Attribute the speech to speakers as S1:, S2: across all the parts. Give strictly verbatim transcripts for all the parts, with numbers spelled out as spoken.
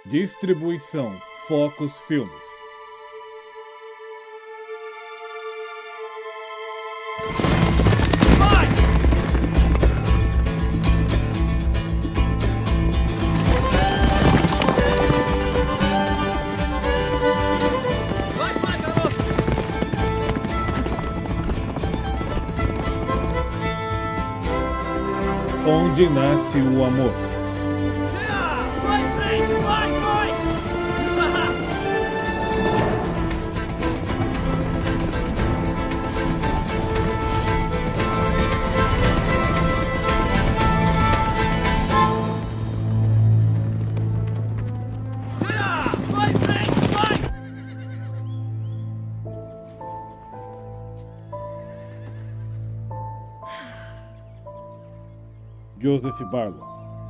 S1: Distribuição Focus Filmes. Onde nasce o amor.
S2: Vai em frente, vai, vai! Vai em frente, vai!
S1: Joseph Barlow.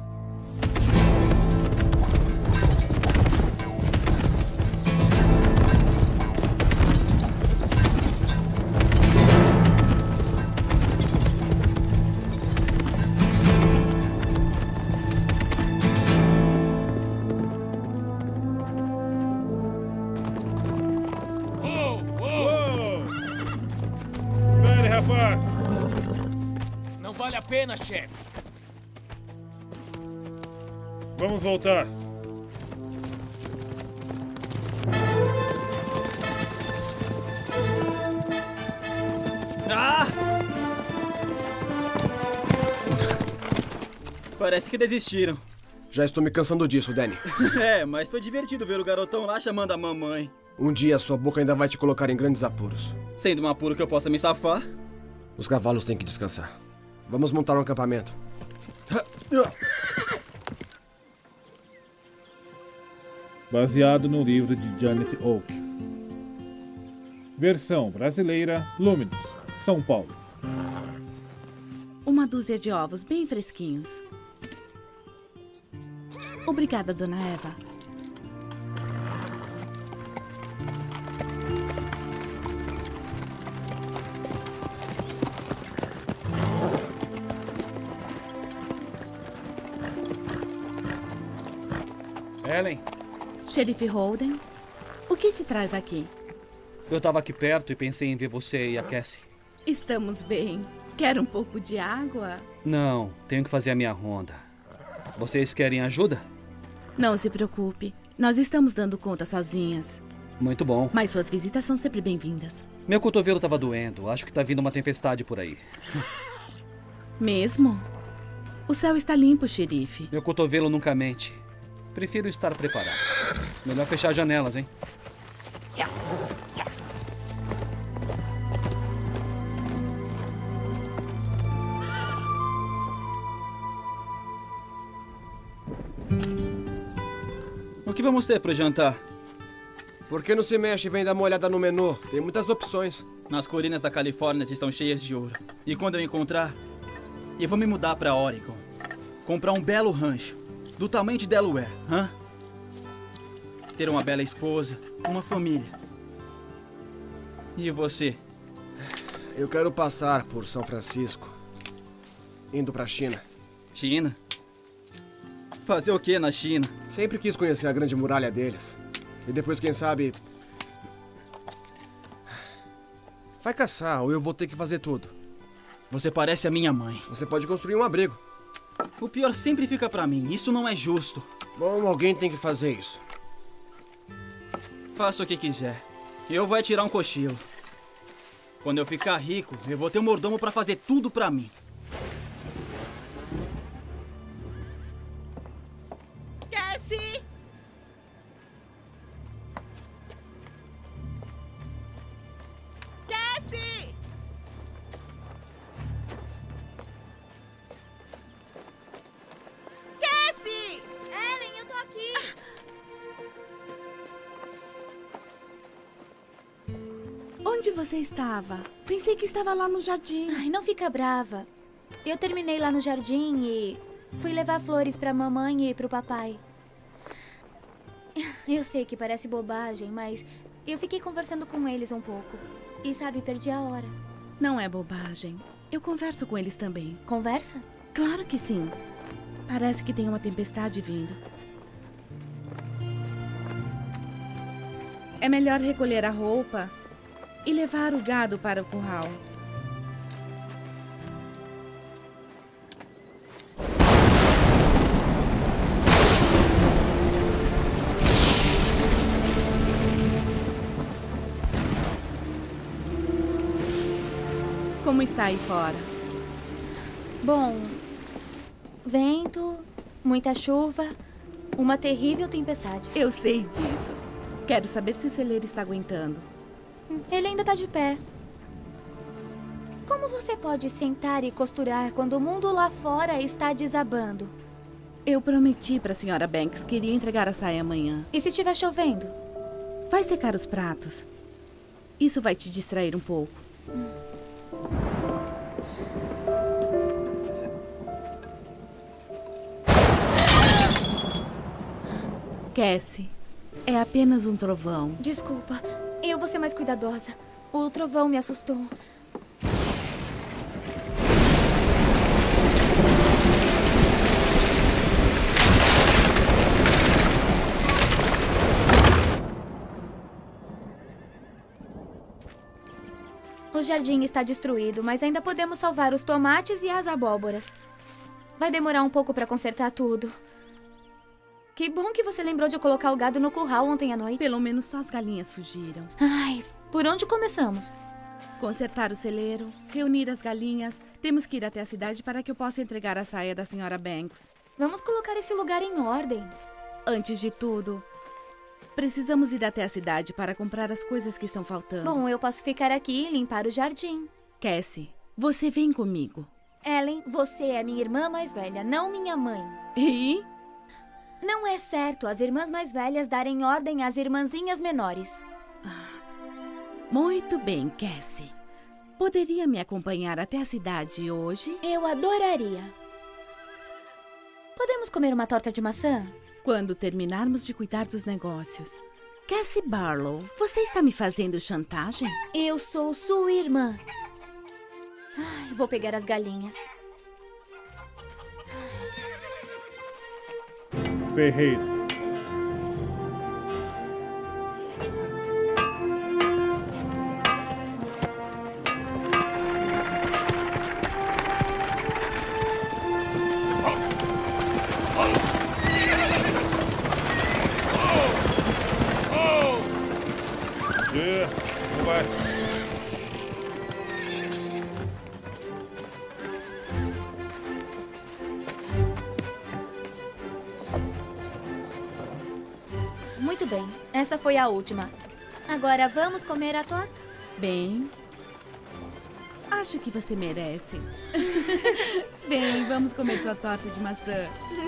S1: Espere, rapaz!
S2: Não vale a pena, chefe.
S1: Vamos voltar.
S2: Ah! Parece que desistiram.
S3: Já estou me cansando disso, Danny.
S2: É, mas foi divertido ver o garotão lá chamando a mamãe.
S3: Um dia sua boca ainda vai te colocar em grandes apuros.
S2: Sendo um apuro que eu possa me safar.
S3: Os cavalos têm que descansar. Vamos montar um acampamento.
S1: Baseado no livro de Janet Oak. Versão brasileira, Luminous, São Paulo.
S4: Uma dúzia de ovos bem fresquinhos. Obrigada, Dona Eva.
S5: Ellen,
S4: Xerife Holden, o que te traz aqui?
S5: eu tava aqui perto e pensei em ver você e a Cassie.
S4: Estamos bem. Quer um pouco de água?
S5: Não, tenho que fazer a minha ronda. Vocês querem ajuda?
S4: Não se preocupe. Nós estamos dando conta sozinhas.
S5: Muito bom.
S4: Mas suas visitas são sempre bem-vindas.
S5: Meu cotovelo tava doendo. Acho que tá vindo uma tempestade por aí.
S4: Mesmo? O céu está limpo, xerife.
S5: Meu cotovelo nunca mente. Prefiro estar preparado. Melhor fechar as janelas, hein?
S2: O que vamos ter pro jantar?
S3: Por que não se mexe e vem dar uma olhada no menu? Tem muitas opções.
S2: Nas colinas da Califórnia estão cheias de ouro. E quando eu encontrar, eu vou me mudar pra Oregon. Comprar um belo rancho, do tamanho de Delaware, hã? Ter uma bela esposa, uma família. E você?
S3: Eu quero passar por São Francisco, indo pra China.
S2: China? Fazer o que na China?
S3: Sempre quis conhecer a grande muralha deles. E depois, quem sabe... Vai caçar ou eu vou ter que fazer tudo.
S2: Você parece a minha mãe.
S3: Você pode construir um abrigo.
S2: O pior sempre fica pra mim. Isso não é justo.
S3: Bom, alguém tem que fazer isso.
S2: Faça o que quiser. Eu vou é tirar um cochilo. Quando eu ficar rico, eu vou ter um mordomo pra fazer tudo pra mim.
S4: Cassie! Cassie! Cassie!
S6: Ellen, eu tô aqui.
S4: Onde você estava? Pensei que estava lá no jardim.
S6: Ai, não fica brava. Eu terminei lá no jardim e fui levar flores pra mamãe e pro papai. Eu sei que parece bobagem, mas eu fiquei conversando com eles um pouco. E sabe, perdi a hora.
S4: Não é bobagem. Eu converso com eles também.
S6: Conversa?
S4: Claro que sim. Parece que tem uma tempestade vindo. É melhor recolher a roupa e levar o gado para o curral. Como está aí fora?
S6: Bom, vento, muita chuva, uma terrível tempestade.
S4: Eu sei disso. Quero saber se o celeiro está aguentando.
S6: Ele ainda tá de pé. Como você pode sentar e costurar quando o mundo lá fora está desabando?
S4: Eu prometi para a senhora Banks que iria entregar a saia amanhã.
S6: E se estiver chovendo?
S4: Vai secar os pratos. Isso vai te distrair um pouco. Hum. Cassie, é apenas um trovão.
S6: Desculpa, eu vou ser mais cuidadosa. O trovão me assustou. O jardim está destruído, mas ainda podemos salvar os tomates e as abóboras. Vai demorar um pouco para consertar tudo. Que bom que você lembrou de colocar o gado no curral ontem à noite.
S4: Pelo menos só as galinhas fugiram.
S6: Ai, por onde começamos?
S4: Consertar o celeiro, reunir as galinhas. Temos que ir até a cidade para que eu possa entregar a saia da senhora Banks.
S6: Vamos colocar esse lugar em ordem.
S4: Antes de tudo, precisamos ir até a cidade para comprar as coisas que estão faltando.
S6: Bom, eu posso ficar aqui e limpar o jardim.
S4: Cassie, você vem comigo.
S6: Ellen, você é minha irmã mais velha, não minha mãe.
S4: E?
S6: Não é certo as irmãs mais velhas darem ordem às irmãzinhas menores.
S4: Ah, muito bem, Cassie. Poderia me acompanhar até a cidade hoje?
S6: Eu adoraria. Podemos comer uma torta de maçã?
S4: Quando terminarmos de cuidar dos negócios. Cassie Barlow, você está me fazendo chantagem?
S6: Eu sou sua irmã. Ai, vou pegar as galinhas.
S1: Ferreiro. É, não vai.
S6: Muito bem, essa foi a última. Agora vamos comer a torta?
S4: Bem, acho que você merece. Bem, vamos comer sua torta de maçã.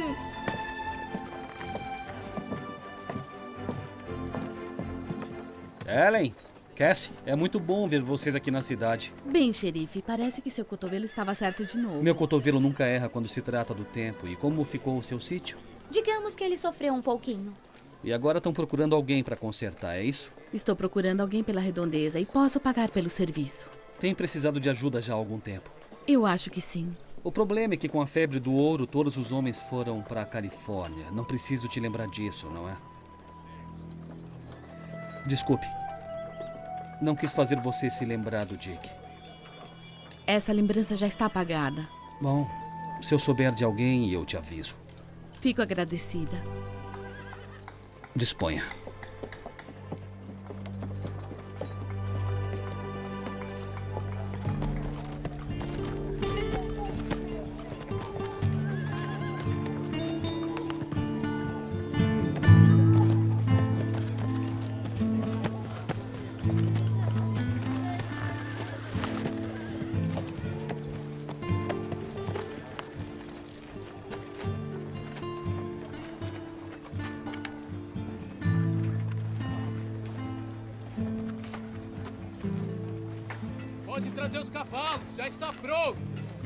S5: Ellen, Cassie, é muito bom ver vocês aqui na cidade.
S4: Bem, xerife, parece que seu cotovelo estava certo de novo.
S5: Meu cotovelo nunca erra quando se trata do tempo. E como ficou o seu sítio?
S6: Digamos que ele sofreu um pouquinho.
S5: E agora estão procurando alguém para consertar, é isso?
S4: Estou procurando alguém pela redondeza e posso pagar pelo serviço.
S5: Tem precisado de ajuda já há algum tempo?
S4: Eu acho que sim.
S5: O problema é que com a febre do ouro, todos os homens foram para a Califórnia. Não preciso te lembrar disso, não é? Desculpe. Não quis fazer você se lembrar do Dick.
S4: Essa lembrança já está apagada.
S5: Bom, se eu souber de alguém, eu te aviso.
S4: Fico agradecida.
S5: Disponha.
S7: Pode trazer os cavalos, já está pronto.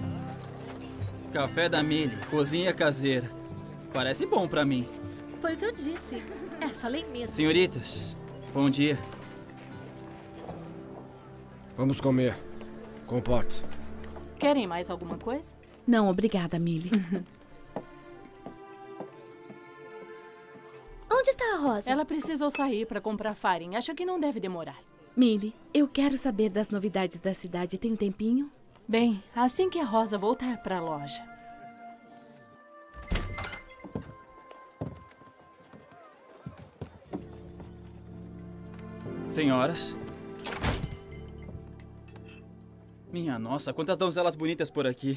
S2: Café da Millie, cozinha caseira. Parece bom pra mim.
S8: Foi o que eu disse. É, falei mesmo.
S2: Senhoritas, bom dia.
S3: Vamos comer. Comporte-se.
S8: Querem mais alguma coisa?
S4: Não, obrigada, Millie.
S6: Onde está a Rosa?
S8: Ela precisou sair para comprar farinha. Acho que não deve demorar.
S4: Millie, eu quero saber das novidades da cidade. Tem um tempinho?
S8: Bem, assim que a Rosa voltar para a loja.
S2: Senhoras. Minha nossa, quantas donzelas bonitas por aqui.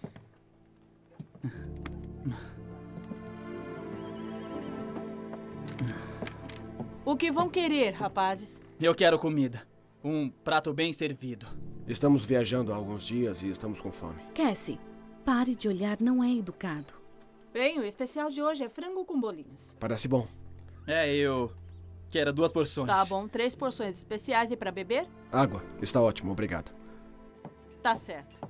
S8: O que vão querer, rapazes?
S2: Eu quero comida. Um prato bem servido.
S3: Estamos viajando há alguns dias e estamos com fome.
S4: Cassie, pare de olhar, não é educado.
S8: Bem, o especial de hoje é frango com bolinhos.
S3: Parece bom.
S2: É, eu quero duas porções.
S8: Tá bom, três porções especiais e para beber?
S3: Água. Está ótimo, obrigado.
S8: Tá certo.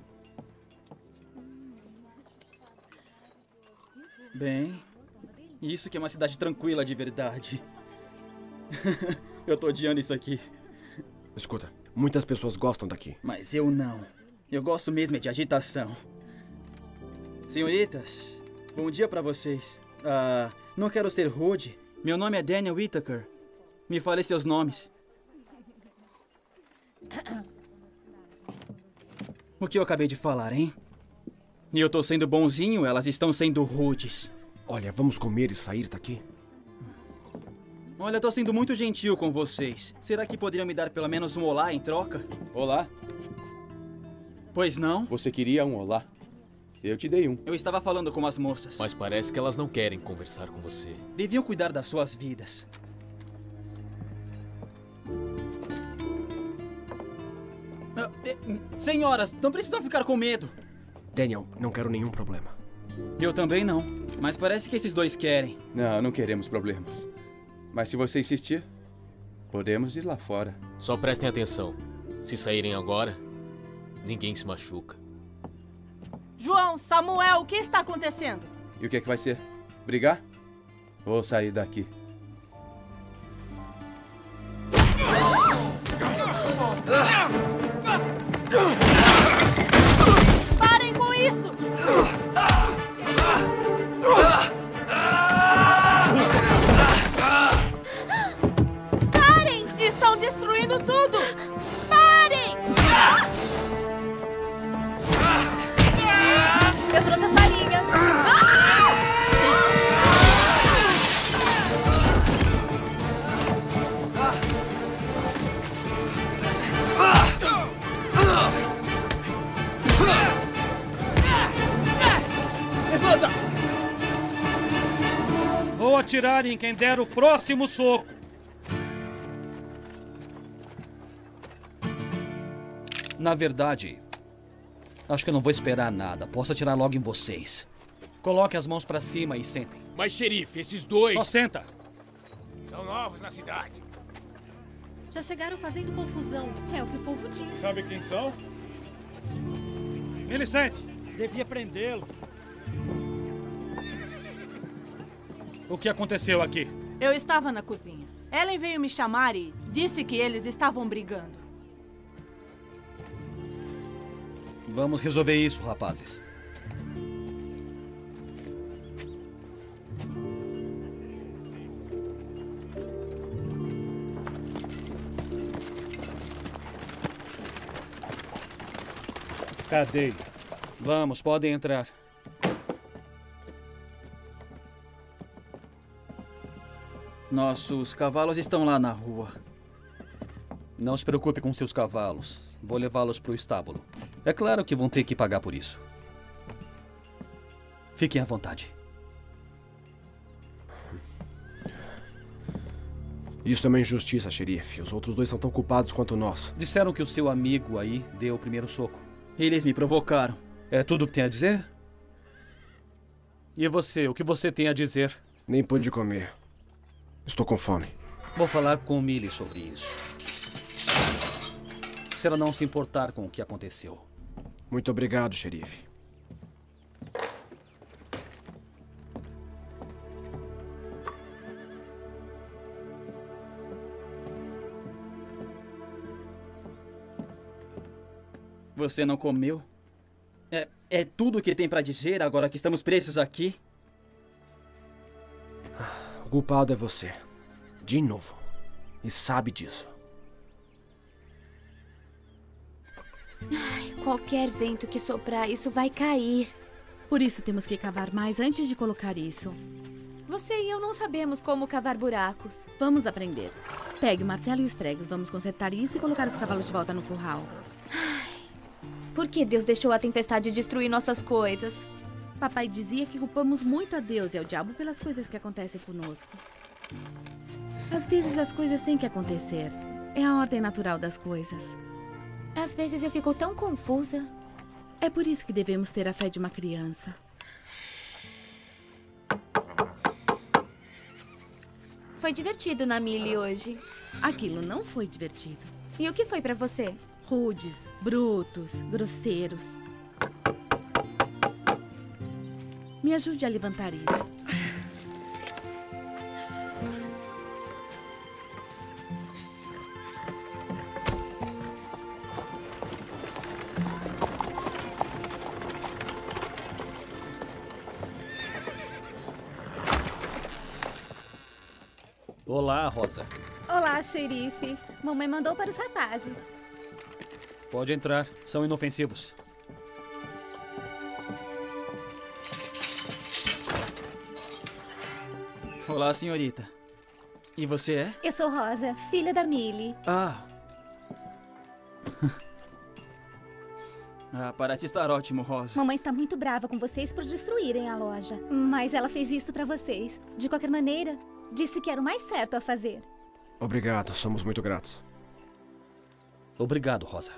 S2: Bem, isso que é uma cidade tranquila de verdade. Eu tô odiando isso aqui.
S3: Escuta, muitas pessoas gostam daqui.
S2: Mas eu não. Eu gosto mesmo é de agitação. Senhoritas, bom dia pra vocês. Ah, não quero ser rude. Meu nome é Daniel Whittaker. Me fale seus nomes. O que eu acabei de falar, hein? E eu tô sendo bonzinho, elas estão sendo rudes.
S3: Olha, vamos comer e sair daqui?
S2: Olha, tô sendo muito gentil com vocês. Será que poderiam me dar pelo menos um olá em troca?
S9: Olá.
S2: Pois não?
S9: Você queria um olá? Eu te dei um.
S2: Eu estava falando com as moças.
S10: Mas parece que elas não querem conversar com você.
S2: Deviam cuidar das suas vidas. Ah, eh, senhoras, não precisam ficar com medo.
S3: Daniel, não quero nenhum problema.
S2: Eu também não. Mas parece que esses dois querem.
S9: Não, não queremos problemas. Mas se você insistir, podemos ir lá fora.
S10: Só prestem atenção. Se saírem agora, ninguém se machuca.
S8: João, Samuel, o que está acontecendo?
S9: E o que é que vai ser? Brigar? Vou sair daqui.
S8: Parem com isso! Parem! Estão destruindo tudo! Parem!
S6: Eu trouxe a farinha.
S3: Levanta!
S5: Vou atirar em quem der o próximo soco. Na verdade, acho que eu não vou esperar nada. Posso atirar logo em vocês. Coloquem as mãos pra cima e sentem.
S7: Mas, xerife, esses dois...
S5: Só senta.
S7: São novos na cidade.
S8: Já chegaram fazendo confusão.
S6: É o que o povo diz.
S1: Sabe quem são?
S5: Millicent, devia prendê-los. O que aconteceu aqui?
S8: Eu estava na cozinha. Ellen veio me chamar e disse que eles estavam brigando.
S5: Vamos resolver isso, rapazes.
S1: Cadê?
S5: Vamos, podem entrar.
S2: Nossos cavalos estão lá na rua.
S5: Não se preocupe com seus cavalos. Vou levá-los para o estábulo. É claro que vão ter que pagar por isso. Fiquem à vontade.
S3: Isso é uma injustiça, xerife. Os outros dois são tão culpados quanto nós.
S5: Disseram que o seu amigo aí deu o primeiro soco.
S2: Eles me provocaram.
S5: É tudo o que tem a dizer? E você, o que você tem a dizer?
S3: Nem pude comer. Estou com fome.
S5: Vou falar com Millie sobre isso. Se ela não se importar com o que aconteceu.
S3: Muito obrigado, xerife.
S2: Você não comeu? É, é tudo o que tem pra dizer agora que estamos presos aqui?
S3: O culpado é você. De novo. E sabe disso.
S6: Ai, qualquer vento que soprar, isso vai cair.
S4: Por isso temos que cavar mais antes de colocar isso.
S6: Você e eu não sabemos como cavar buracos.
S4: Vamos aprender. Pegue o martelo e os pregos. Vamos consertar isso e colocar os cavalos de volta no curral.
S6: Ai, por que Deus deixou a tempestade destruir nossas coisas?
S4: Papai dizia que culpamos muito a Deus e ao diabo pelas coisas que acontecem conosco. Às vezes as coisas têm que acontecer. É a ordem natural das coisas.
S6: Às vezes eu fico tão confusa.
S4: É por isso que devemos ter a fé de uma criança.
S6: Foi divertido na Millie hoje.
S4: Aquilo não foi divertido.
S6: E o que foi pra você?
S4: Rudes, brutos, grosseiros. Me ajude a levantar isso.
S5: Olá, Rosa.
S11: Olá, xerife. Mamãe mandou para os rapazes.
S5: Pode entrar. São inofensivos.
S2: Olá, senhorita. E você é?
S11: Eu sou Rosa, filha da Millie.
S2: Ah. Ah, parece estar ótimo, Rosa.
S11: Mamãe está muito brava com vocês por destruírem a loja. Mas ela fez isso para vocês. De qualquer maneira, disse que era o mais certo a fazer.
S3: Obrigado, somos muito gratos.
S5: Obrigado, Rosa.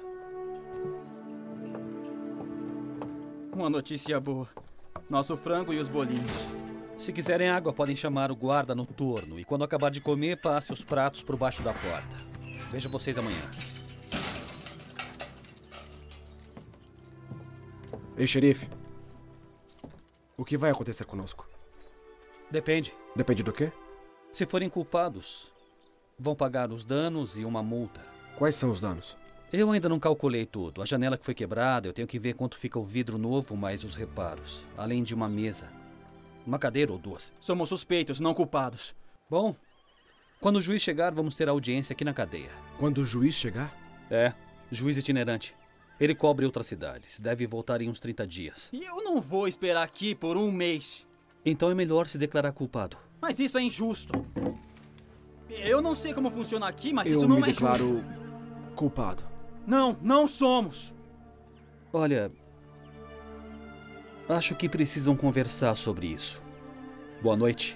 S2: Uma notícia boa. Nosso frango e os bolinhos.
S5: Se quiserem água, podem chamar o guarda noturno. E quando acabar de comer, passe os pratos por baixo da porta. Vejo vocês amanhã.
S3: Ei, xerife. O que vai acontecer conosco?
S5: Depende.
S3: Depende do quê?
S5: Se forem culpados, vão pagar os danos e uma multa.
S3: Quais são os danos?
S5: Eu ainda não calculei tudo. A janela que foi quebrada, eu tenho que ver quanto fica o vidro novo, mais os reparos. Além de uma mesa. Uma cadeira ou duas.
S2: Somos suspeitos, não culpados.
S5: Bom, quando o juiz chegar, vamos ter audiência aqui na cadeia.
S3: Quando o juiz chegar?
S5: É, juiz itinerante. Ele cobre outras cidades. Deve voltar em uns trinta dias.
S2: E eu não vou esperar aqui por um mês.
S5: Então é melhor se declarar culpado.
S2: Mas isso é injusto. Eu não sei como funciona aqui, mas
S3: eu
S2: isso não
S3: me
S2: é justo.
S3: Eu me declaro culpado.
S2: Não, não somos.
S5: Olha, acho que precisam conversar sobre isso. Boa noite.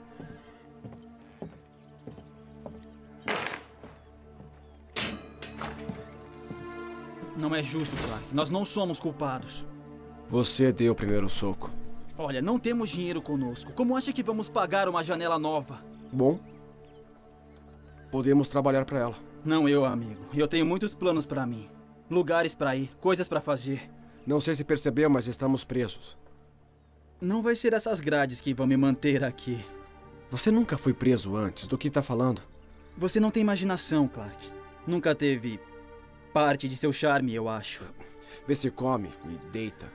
S2: Não é justo, Clark. Nós não somos culpados.
S3: Você deu o primeiro soco.
S2: Olha, não temos dinheiro conosco. Como acha que vamos pagar uma janela nova?
S3: Bom, podemos trabalhar para ela.
S2: Não eu, amigo. Eu tenho muitos planos para mim. Lugares para ir, coisas para fazer.
S3: Não sei se percebeu, mas estamos presos.
S2: Não vai ser essas grades que vão me manter aqui.
S3: Você nunca foi preso antes. Do que está falando?
S2: Você não tem imaginação, Clark. Nunca teve parte de seu charme, eu acho.
S3: Vê se come e deita.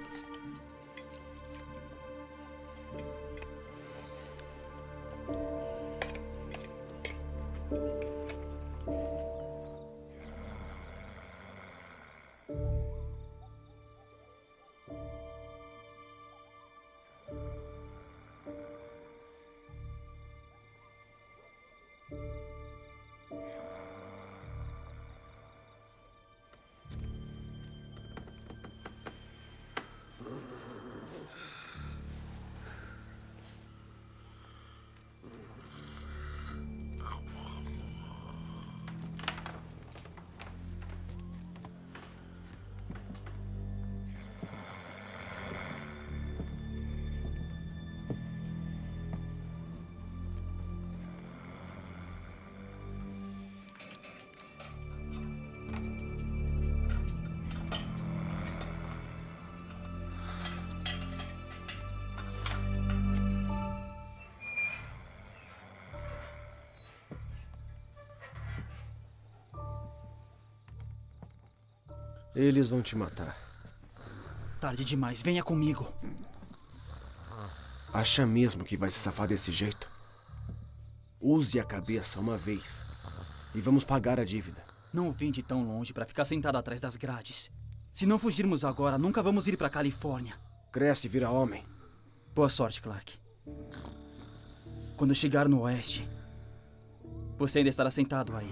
S3: Eles vão te matar.
S2: Tarde demais, venha comigo.
S3: Acha mesmo que vai se safar desse jeito? Use a cabeça uma vez e vamos pagar a dívida.
S2: Não vim de tão longe para ficar sentado atrás das grades. Se não fugirmos agora, nunca vamos ir para Califórnia.
S3: Cresce e vira homem.
S2: Boa sorte, Clark. Quando chegar no oeste, você ainda estará sentado aí.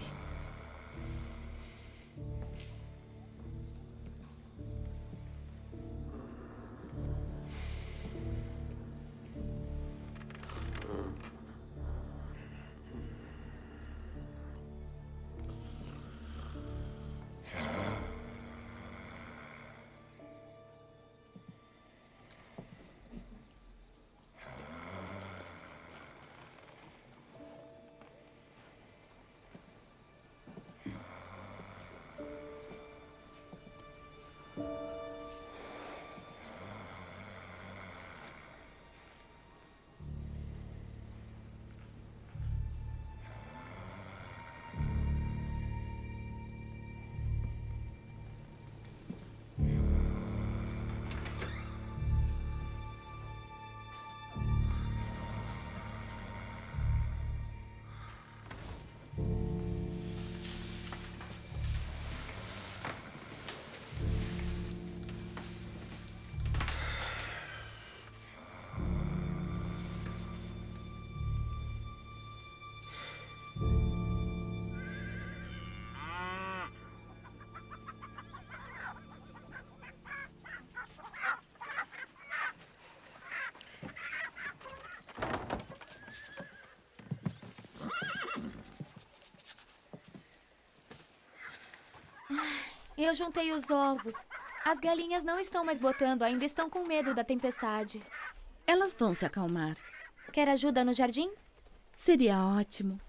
S6: Eu juntei os ovos. As galinhas não estão mais botando, ainda estão com medo da tempestade.
S4: Elas vão se acalmar.
S6: Quer ajuda no jardim?
S4: Seria ótimo.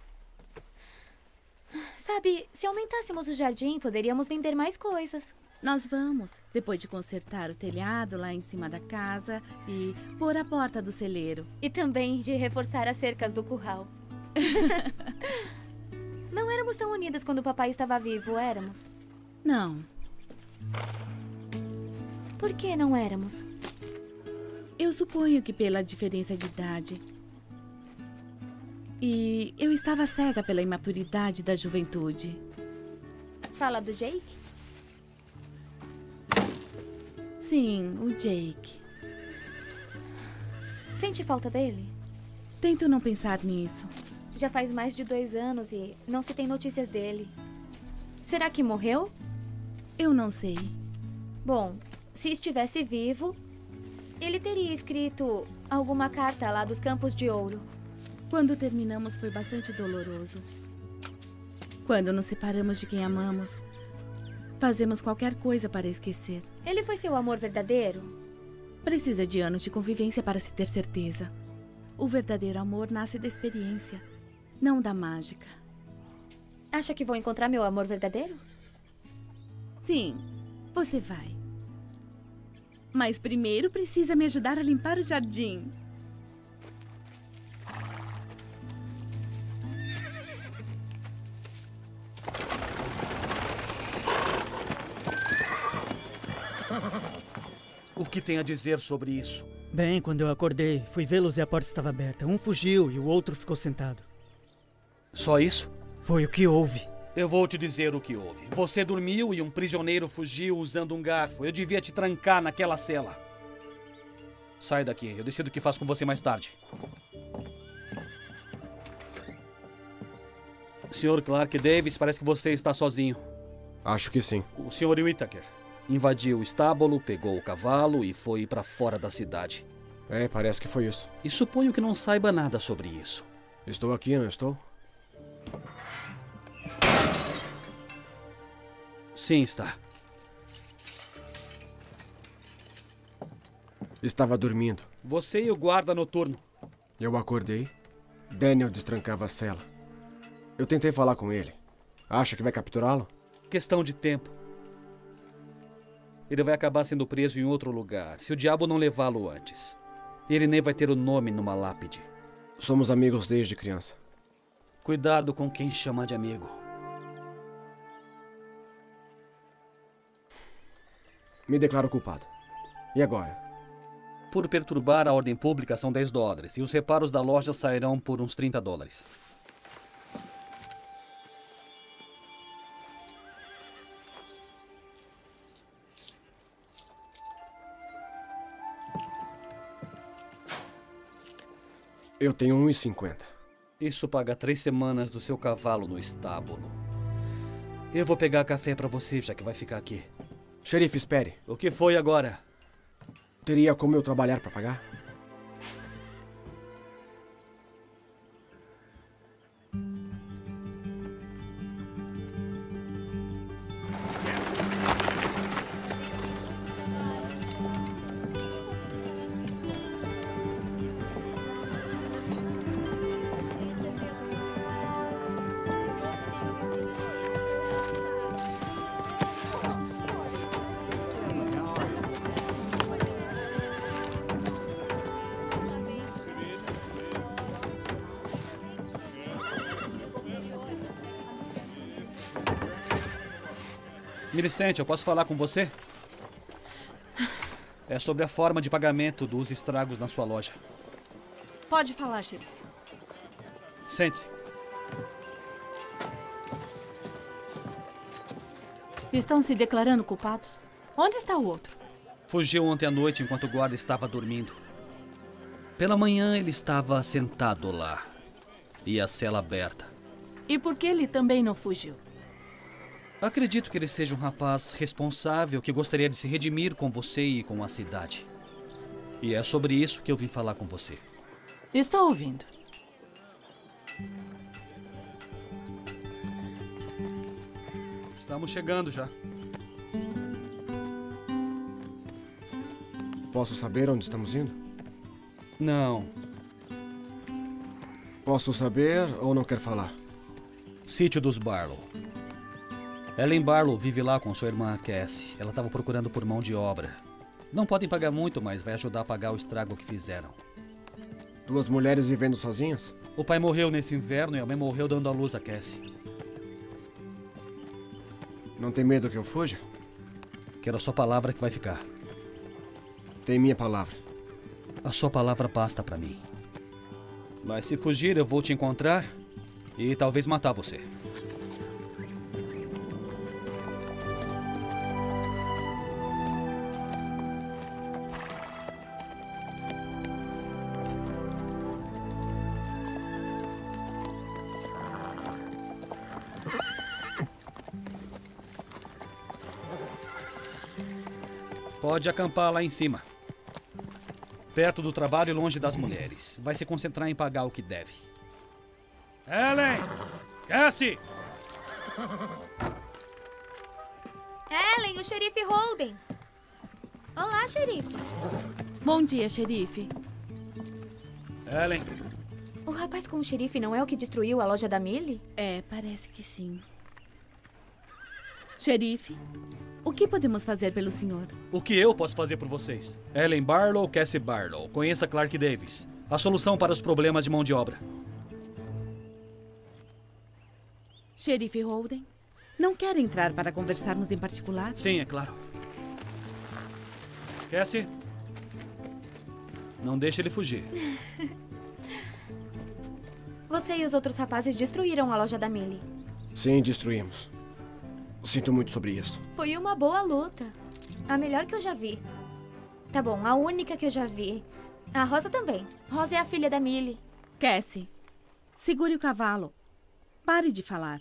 S6: Sabe, se aumentássemos o jardim, poderíamos vender mais coisas.
S4: Nós vamos, depois de consertar o telhado lá em cima da casa e pôr a porta do celeiro.
S6: E também de reforçar as cercas do curral. Não éramos tão unidas quando o papai estava vivo, éramos?
S4: Não.
S6: Por que não éramos?
S4: Eu suponho que pela diferença de idade. E eu estava cega pela imaturidade da juventude.
S6: Fala do Jake?
S4: Sim, o Jake.
S6: Sente falta dele?
S4: Tento não pensar nisso.
S6: Já faz mais de dois anos e não se tem notícias dele. Será que morreu?
S4: Eu não sei.
S6: Bom, se estivesse vivo, ele teria escrito alguma carta lá dos Campos de Ouro.
S4: Quando terminamos foi bastante doloroso. Quando nos separamos de quem amamos, fazemos qualquer coisa para esquecer.
S6: Ele foi seu amor verdadeiro?
S4: Precisa de anos de convivência para se ter certeza. O verdadeiro amor nasce da experiência, não da mágica.
S6: Acha que vou encontrar meu amor verdadeiro?
S4: Sim, você vai. Mas primeiro precisa me ajudar a limpar o jardim.
S5: O que tem a dizer sobre isso?
S12: Bem, quando eu acordei, fui vê-los e a porta estava aberta. Um fugiu e o outro ficou sentado.
S5: Só isso?
S12: Foi o que houve.
S5: Eu vou te dizer o que houve. Você dormiu e um prisioneiro fugiu usando um garfo. Eu devia te trancar naquela cela. Sai daqui. Eu decido o que faço com você mais tarde. senhor Clark Davis, parece que você está sozinho.
S3: Acho que sim.
S5: O senhor Whittaker invadiu o estábulo, pegou o cavalo e foi para fora da cidade.
S3: É, parece que foi isso.
S5: E suponho que não saiba nada sobre isso.
S3: Estou aqui, não estou?
S5: Sim, está.
S3: Estava dormindo.
S5: Você e o guarda noturno.
S3: Eu acordei. Daniel destrancava a cela. Eu tentei falar com ele. Acha que vai capturá-lo?
S5: Questão de tempo. Ele vai acabar sendo preso em outro lugar, se o diabo não levá-lo antes. Ele nem vai ter o nome numa lápide.
S3: Somos amigos desde criança.
S5: Cuidado com quem chama de amigo.
S3: Me declaro culpado. E agora?
S5: Por perturbar a ordem pública são dez dólares, e os reparos da loja sairão por uns trinta dólares.
S3: Eu tenho um e cinquenta.
S5: Isso paga três semanas do seu cavalo no estábulo. Eu vou pegar café pra você, já que vai ficar aqui.
S3: Xerife, espere.
S5: O que foi agora?
S3: Teria como eu trabalhar para pagar?
S5: Millicent, eu posso falar com você? É sobre a forma de pagamento dos estragos na sua loja.
S8: Pode falar, xerife.
S5: Sente-se.
S8: Estão se declarando culpados? Onde está o outro?
S5: Fugiu ontem à noite enquanto o guarda estava dormindo. Pela manhã ele estava sentado lá. E a cela aberta.
S8: E por que ele também não fugiu?
S5: Acredito que ele seja um rapaz responsável que gostaria de se redimir com você e com a cidade. E é sobre isso que eu vim falar com você.
S8: Estou ouvindo.
S5: Estamos chegando já.
S3: Posso saber onde estamos indo?
S5: Não.
S3: Posso saber ou não quer falar?
S5: Sítio dos Barlow. Ellen Barlow vive lá com sua irmã Cassie. Ela estava procurando por mão de obra. Não podem pagar muito, mas vai ajudar a pagar o estrago que fizeram.
S3: Duas mulheres vivendo sozinhas?
S5: O pai morreu nesse inverno e a mãe morreu dando à luz a Cassie.
S3: Não tem medo que eu fuja?
S5: Quero a sua palavra que vai ficar.
S3: Tem minha palavra.
S5: A sua palavra basta pra mim. Mas se fugir, eu vou te encontrar e talvez matar você. Pode acampar lá em cima. Perto do trabalho e longe das mulheres. Vai se concentrar em pagar o que deve. Ellen! Cassie!
S6: Ellen, o xerife Holden. Olá, xerife.
S4: Bom dia, xerife.
S5: Ellen.
S6: O rapaz com o xerife não é o que destruiu a loja da Millie?
S4: É, parece que sim. Xerife, o que podemos fazer pelo senhor?
S5: O que eu posso fazer por vocês? Ellen Barlow, Cassie Barlow. Conheça Clark Davis. A solução para os problemas de mão de obra.
S4: Xerife Holden, não quer entrar para conversarmos em particular?
S5: Sim, é claro. Cassie, não deixe ele fugir.
S6: Você e os outros rapazes destruíram a loja da Millie.
S3: Sim, destruímos. Sinto muito sobre isso.
S6: Foi uma boa luta. A melhor que eu já vi. Tá bom, a única que eu já vi. A Rosa também. Rosa é a filha da Millie.
S4: Cassie, segure o cavalo. Pare de falar.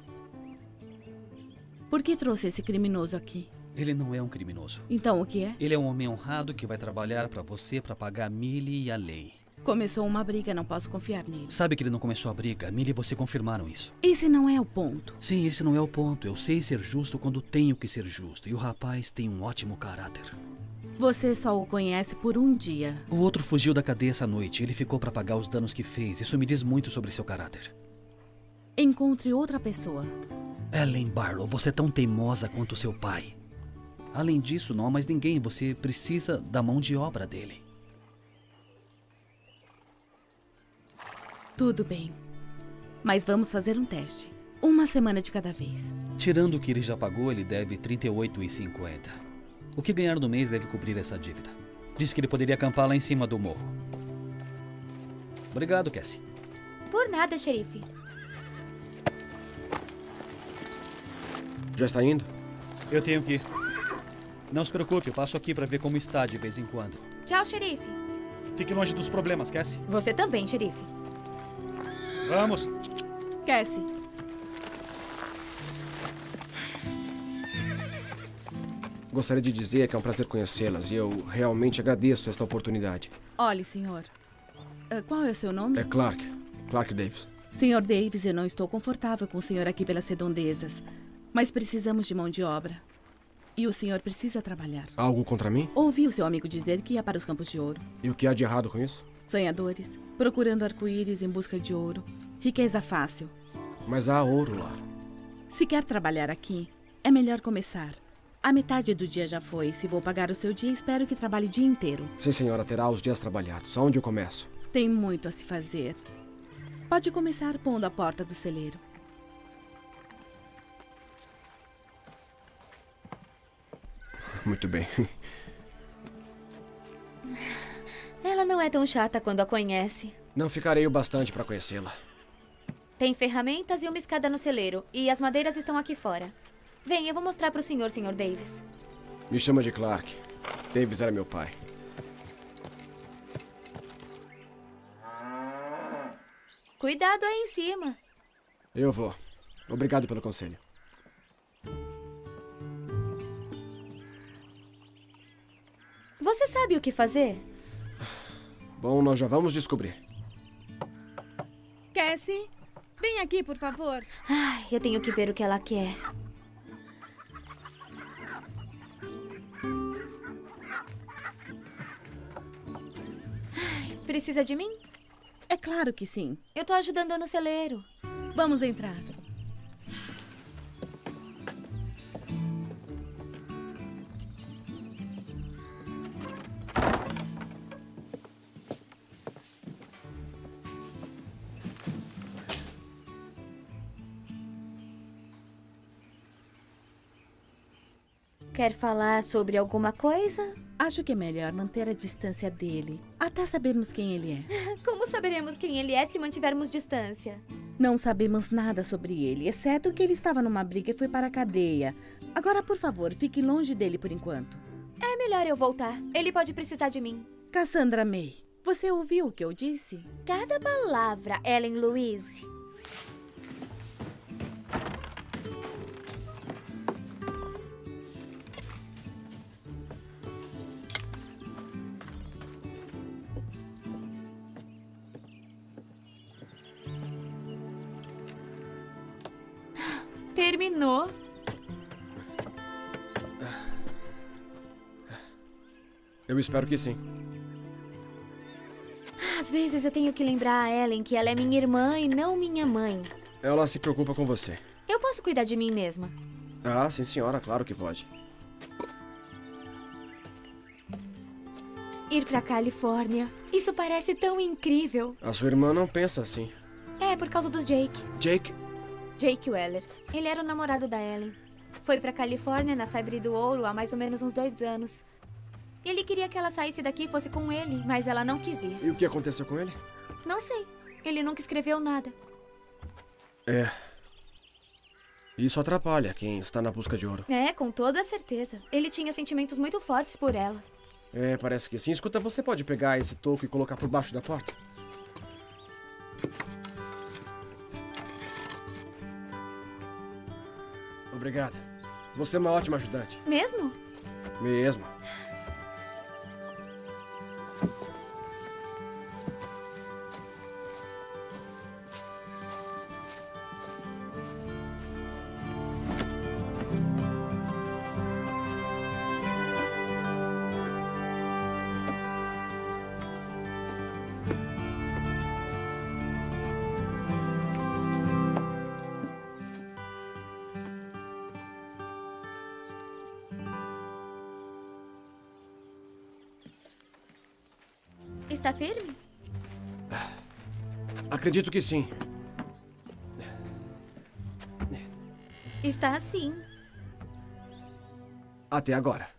S4: Por que trouxe esse criminoso aqui?
S5: Ele não é um criminoso.
S4: Então o que é?
S5: Ele é um homem honrado que vai trabalhar pra você pra pagar a Millie e a lei.
S4: Começou uma briga, não posso confiar nele.
S5: Sabe que ele não começou a briga. Millie e você confirmaram isso.
S4: Esse não é o ponto.
S5: Sim, esse não é o ponto. Eu sei ser justo quando tenho que ser justo. E o rapaz tem um ótimo caráter.
S4: Você só o conhece por um dia.
S5: O outro fugiu da cadeia essa noite. Ele ficou pra pagar os danos que fez. Isso me diz muito sobre seu caráter.
S4: Encontre outra pessoa.
S5: Ellen Barlow, você é tão teimosa quanto seu pai. Além disso, não há mais ninguém. Você precisa da mão de obra dele.
S4: Tudo bem. Mas vamos fazer um teste. Uma semana de cada vez.
S5: Tirando o que ele já pagou, ele deve trinta e oito reais e cinquenta centavos. O que ganhar no mês deve cobrir essa dívida. Disse que ele poderia acampar lá em cima do morro. Obrigado, Cassie.
S6: Por nada, xerife.
S3: Já está indo?
S5: Eu tenho que ir. Não se preocupe, eu passo aqui para ver como está de vez em quando.
S6: Tchau, xerife.
S5: Fique longe dos problemas, Cassie.
S6: Você também, xerife.
S5: Vamos.
S4: Cassie.
S3: Gostaria de dizer que é um prazer conhecê-las e eu realmente agradeço esta oportunidade.
S4: Olhe, senhor. Uh, qual é o seu nome?
S3: É Clark. Clark Davis.
S4: senhor Davis, eu não estou confortável com o senhor aqui pelas redondezas. Mas precisamos de mão de obra. E o senhor precisa trabalhar.
S3: Algo contra mim?
S4: Ouvi o seu amigo dizer que ia para os Campos de Ouro.
S3: E o que há de errado com isso?
S4: Sonhadores, procurando arco-íris em busca de ouro. Riqueza fácil.
S3: Mas há ouro lá.
S4: Se quer trabalhar aqui, é melhor começar. A metade do dia já foi. Se vou pagar o seu dia, espero que trabalhe o dia inteiro.
S3: Sim, senhora, terá os dias trabalhados. Aonde eu começo?
S4: Tem muito a se fazer. Pode começar pondo a porta do celeiro.
S3: Muito bem.
S6: Ela não é tão chata quando a conhece.
S3: Não ficarei o bastante para conhecê-la.
S6: Tem ferramentas e uma escada no celeiro. E as madeiras estão aqui fora. Vem, eu vou mostrar para o senhor, senhor Davis.
S3: Me chama de Clark. Davis era meu pai.
S6: Cuidado aí em cima.
S3: Eu vou. Obrigado pelo conselho.
S6: Você sabe o que fazer?
S3: Bom, nós já vamos descobrir.
S4: Cassie, vem aqui, por favor.
S6: Ai, eu tenho que ver o que ela quer. Ai, precisa de mim?
S4: É claro que sim.
S6: Eu tô ajudando no celeiro.
S4: Vamos entrar.
S6: Quer falar sobre alguma coisa?
S4: Acho que é melhor manter a distância dele, até sabermos quem ele é.
S6: Como saberemos quem ele é se mantivermos distância?
S4: Não sabemos nada sobre ele, exceto que ele estava numa briga e foi para a cadeia. Agora, por favor, fique longe dele por enquanto.
S6: É melhor eu voltar. Ele pode precisar de mim.
S4: Cassandra May, você ouviu o que eu disse?
S6: Cada palavra, Ellen Louise. Terminou.
S3: Eu espero que sim.
S6: Às vezes eu tenho que lembrar a Ellen que ela é minha irmã e não minha mãe.
S3: Ela se preocupa com você.
S6: Eu posso cuidar de mim mesma.
S3: Ah, sim, senhora, claro que pode.
S6: Ir pra Califórnia. Isso parece tão incrível.
S3: A sua irmã não pensa assim.
S6: É, por causa do Jake.
S3: Jake?
S6: Jake Weller. Ele era o namorado da Ellen. Foi pra Califórnia na febre do ouro há mais ou menos uns dois anos. Ele queria que ela saísse daqui e fosse com ele, mas ela não quis ir.
S3: E o que aconteceu com ele?
S6: Não sei. Ele nunca escreveu nada.
S3: É. Isso atrapalha quem está na busca de ouro.
S6: É, com toda certeza. Ele tinha sentimentos muito fortes por ela.
S3: É, parece que sim. Escuta, você pode pegar esse toco e colocar por baixo da porta? Obrigado. Você é uma ótima ajudante.
S6: Mesmo?
S3: Mesmo.
S6: Está firme?
S3: Acredito que sim.
S6: Está assim.
S3: Até agora.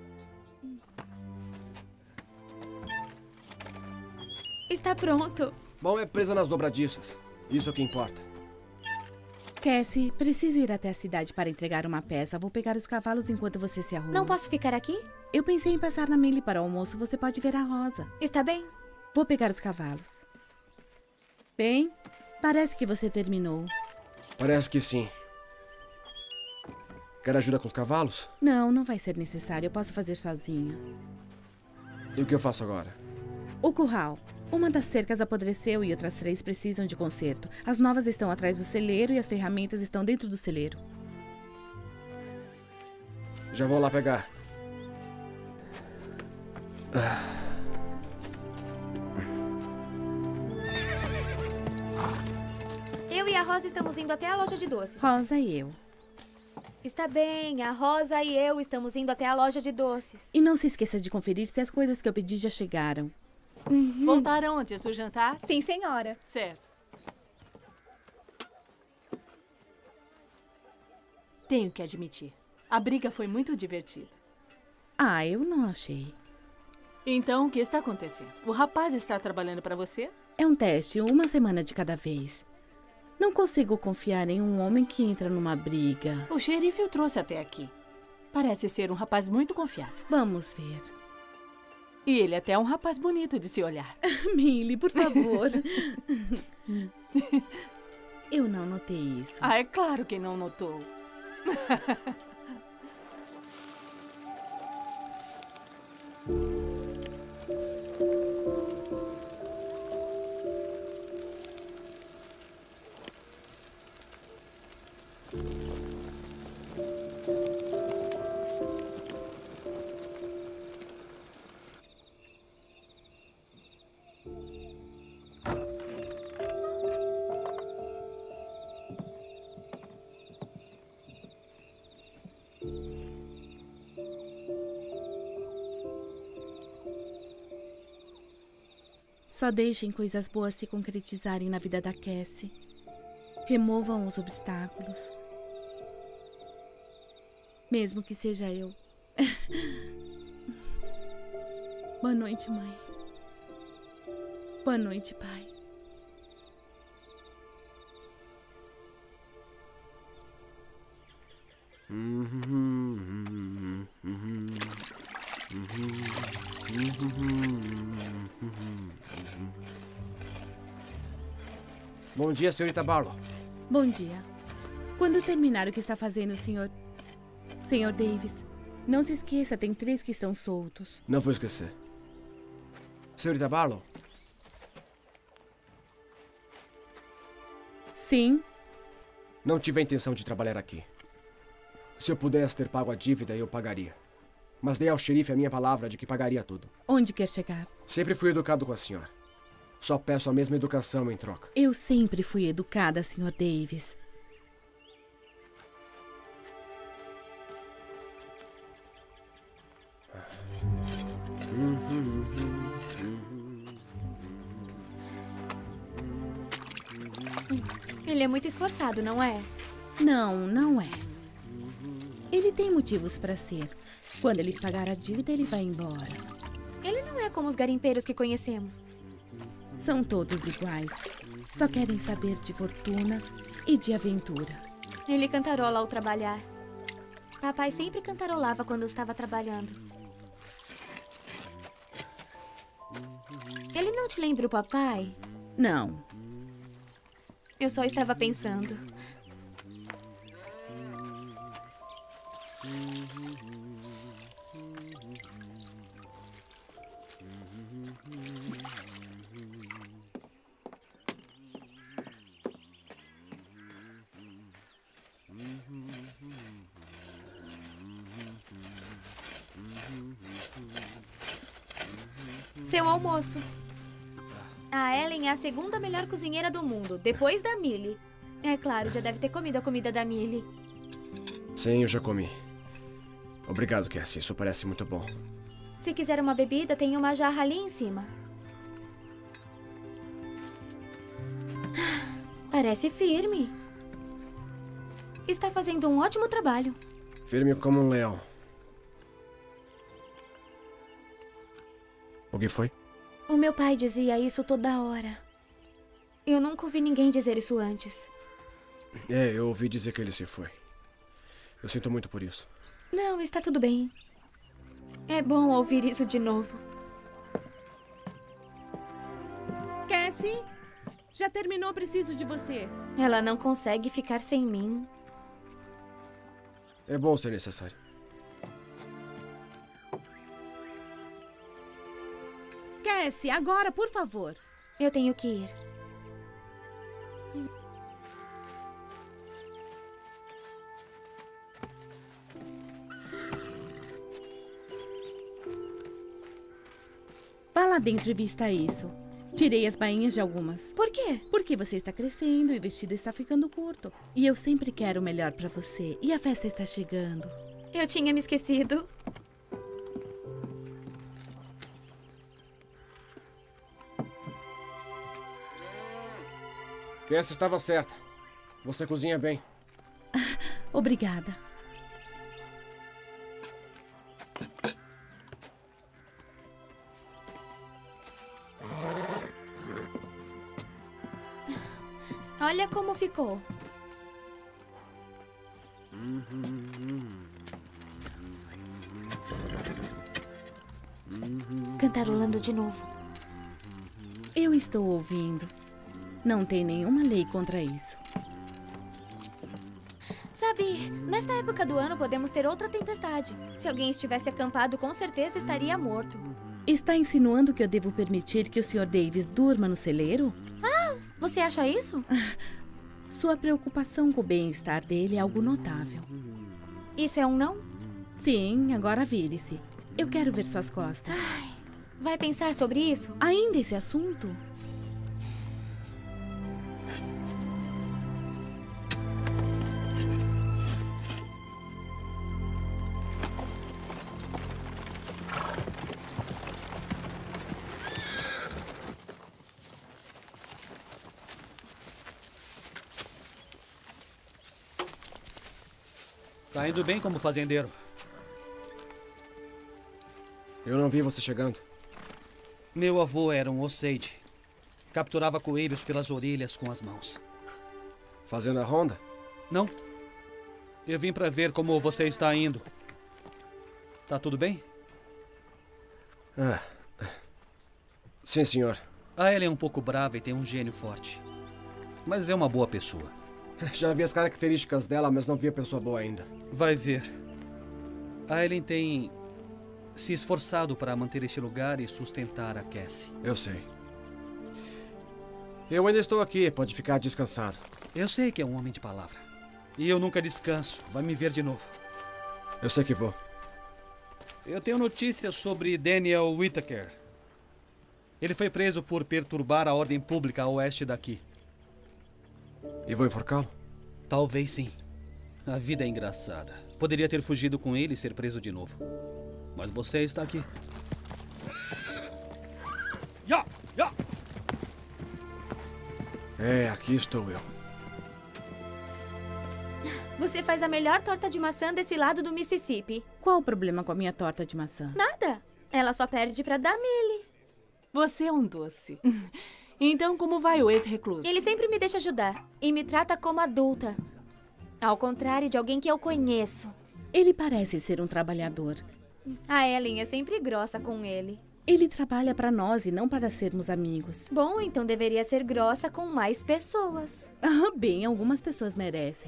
S6: Está pronto.
S3: Bom, é presa nas dobradiças. Isso é o que importa.
S4: Cassie, preciso ir até a cidade para entregar uma peça. Vou pegar os cavalos enquanto você se arruma.
S6: Não posso ficar aqui?
S4: Eu pensei em passar na Millie para o almoço. Você pode ver a Rosa.
S6: Está bem.
S4: Vou pegar os cavalos. Bem, parece que você terminou.
S3: Parece que sim. Quer ajuda com os cavalos?
S4: Não, não vai ser necessário. Eu posso fazer sozinha.
S3: E o que eu faço agora?
S4: O curral. Uma das cercas apodreceu e outras três precisam de conserto. As novas estão atrás do celeiro e as ferramentas estão dentro do celeiro.
S3: Já vou lá pegar. Ah.
S6: Eu e a Rosa estamos indo até a loja de doces.
S4: Rosa e eu.
S6: Está bem, a Rosa e eu estamos indo até a loja de doces.
S4: E não se esqueça de conferir se as coisas que eu pedi já chegaram.
S8: Uhum. Voltaram antes do jantar?
S11: Sim, senhora.
S8: Certo. Tenho que admitir, a briga foi muito divertida.
S4: Ah, eu não achei.
S8: Então, o que está acontecendo? O rapaz está trabalhando para você?
S4: É um teste, uma semana de cada vez. Não consigo confiar em um homem que entra numa briga.
S8: O xerife o trouxe até aqui. Parece ser um rapaz muito confiável.
S4: Vamos ver.
S8: E ele até é um rapaz bonito de se olhar.
S4: Millie, por favor. Eu não notei isso.
S8: Ah, é claro que não notou.
S4: Só deixem coisas boas se concretizarem na vida da Cassie. Removam os obstáculos. Mesmo que seja eu. Boa noite, mãe. Boa noite, pai.
S3: Bom dia, senhorita Barlow.
S4: Bom dia. Quando terminar o que está fazendo, senhor... senhor Davis, não se esqueça, tem três que estão soltos.
S3: Não vou esquecer. Senhorita Barlow?
S4: Sim.
S3: Não tive a intenção de trabalhar aqui. Se eu pudesse ter pago a dívida, eu pagaria. Mas dei ao xerife a minha palavra de que pagaria tudo.
S4: Onde quer chegar?
S3: Sempre fui educado com a senhora. Só peço a mesma educação em troca.
S4: Eu sempre fui educada, senhor Davis.
S6: Ele é muito esforçado, não é?
S4: Não, não é. Ele tem motivos para ser. Quando ele pagar a dívida, ele vai embora.
S6: Ele não é como os garimpeiros que conhecemos.
S4: São todos iguais. Só querem saber de fortuna e de aventura.
S6: Ele cantarola ao trabalhar. Papai sempre cantarolava quando estava trabalhando. Ele não te lembra o papai?
S4: Não.
S6: Eu só estava pensando. Seu almoço. A Ellen é a segunda melhor cozinheira do mundo, depois da Millie. É claro, já deve ter comido a comida da Millie.
S3: Sim, eu já comi. Obrigado, Cassie. Isso parece muito bom.
S6: Se quiser uma bebida, tem uma jarra ali em cima. Parece firme. Está fazendo um ótimo trabalho.
S3: Firme como um leão. O que foi?
S6: O meu pai dizia isso toda hora. Eu nunca ouvi ninguém dizer isso antes.
S3: É, eu ouvi dizer que ele se foi. Eu sinto muito por isso.
S6: Não, está tudo bem. É bom ouvir isso de novo.
S4: Cassie, já terminou, preciso de você.
S6: Ela não consegue ficar sem mim.
S3: É bom ser necessário.
S4: Cassie, agora, por favor.
S6: Eu tenho que ir.
S4: Vá lá dentro e vista isso. Tirei as bainhas de algumas.
S6: Por quê?
S4: Porque você está crescendo e o vestido está ficando curto. E eu sempre quero o melhor para você. E a festa está chegando.
S6: Eu tinha me esquecido.
S3: Cassie estava certa. Você cozinha bem.
S4: Obrigada.
S6: Olha como ficou. Cantarolando de novo.
S4: Eu estou ouvindo. Não tem nenhuma lei contra isso.
S6: Sabe, nesta época do ano podemos ter outra tempestade. Se alguém estivesse acampado, com certeza estaria morto.
S4: Está insinuando que eu devo permitir que o senhor Davis durma no celeiro?
S6: Ah, você acha isso?
S4: Sua preocupação com o bem-estar dele é algo notável.
S6: Isso é um não?
S4: Sim, agora vire-se. Eu quero ver suas costas.
S6: Ai, vai pensar sobre isso?
S4: Ainda esse assunto?
S5: Tá indo bem como fazendeiro.
S3: Eu não vi você chegando.
S5: Meu avô era um Osage. Capturava coelhos pelas orelhas com as mãos.
S3: Fazendo a ronda?
S5: Não. Eu vim pra ver como você está indo. Tá tudo bem?
S3: Ah. Sim, senhor.
S5: A Ellen é um pouco brava e tem um gênio forte. Mas é uma boa pessoa.
S3: Já vi as características dela, mas não vi a pessoa boa ainda.
S5: Vai ver. A Ellen tem se esforçado para manter este lugar e sustentar a Cassie.
S3: Eu sei. Eu ainda estou aqui, pode ficar descansado.
S5: Eu sei que é um homem de palavra. E eu nunca descanso. Vai me ver de novo.
S3: Eu sei que vou.
S5: Eu tenho notícias sobre Daniel Whittaker. Ele foi preso por perturbar a ordem pública a oeste daqui.
S3: E vou enforcá-lo?
S5: Talvez sim. A vida é engraçada. Poderia ter fugido com ele e ser preso de novo. Mas você está aqui. Ya! Ya!
S3: É, aqui estou eu.
S6: Você faz a melhor torta de maçã desse lado do Mississippi.
S4: Qual o problema com a minha torta de maçã?
S6: Nada. Ela só perde pra Damile.
S8: Você é um doce. Então, como vai o ex-recluso?
S6: Ele sempre me deixa ajudar e me trata como adulta. Ao contrário de alguém que eu conheço.
S4: Ele parece ser um trabalhador.
S6: A Ellen é sempre grossa com ele.
S4: Ele trabalha para nós e não para sermos amigos.
S6: Bom, então deveria ser grossa com mais pessoas.
S4: Ah, bem, algumas pessoas merecem.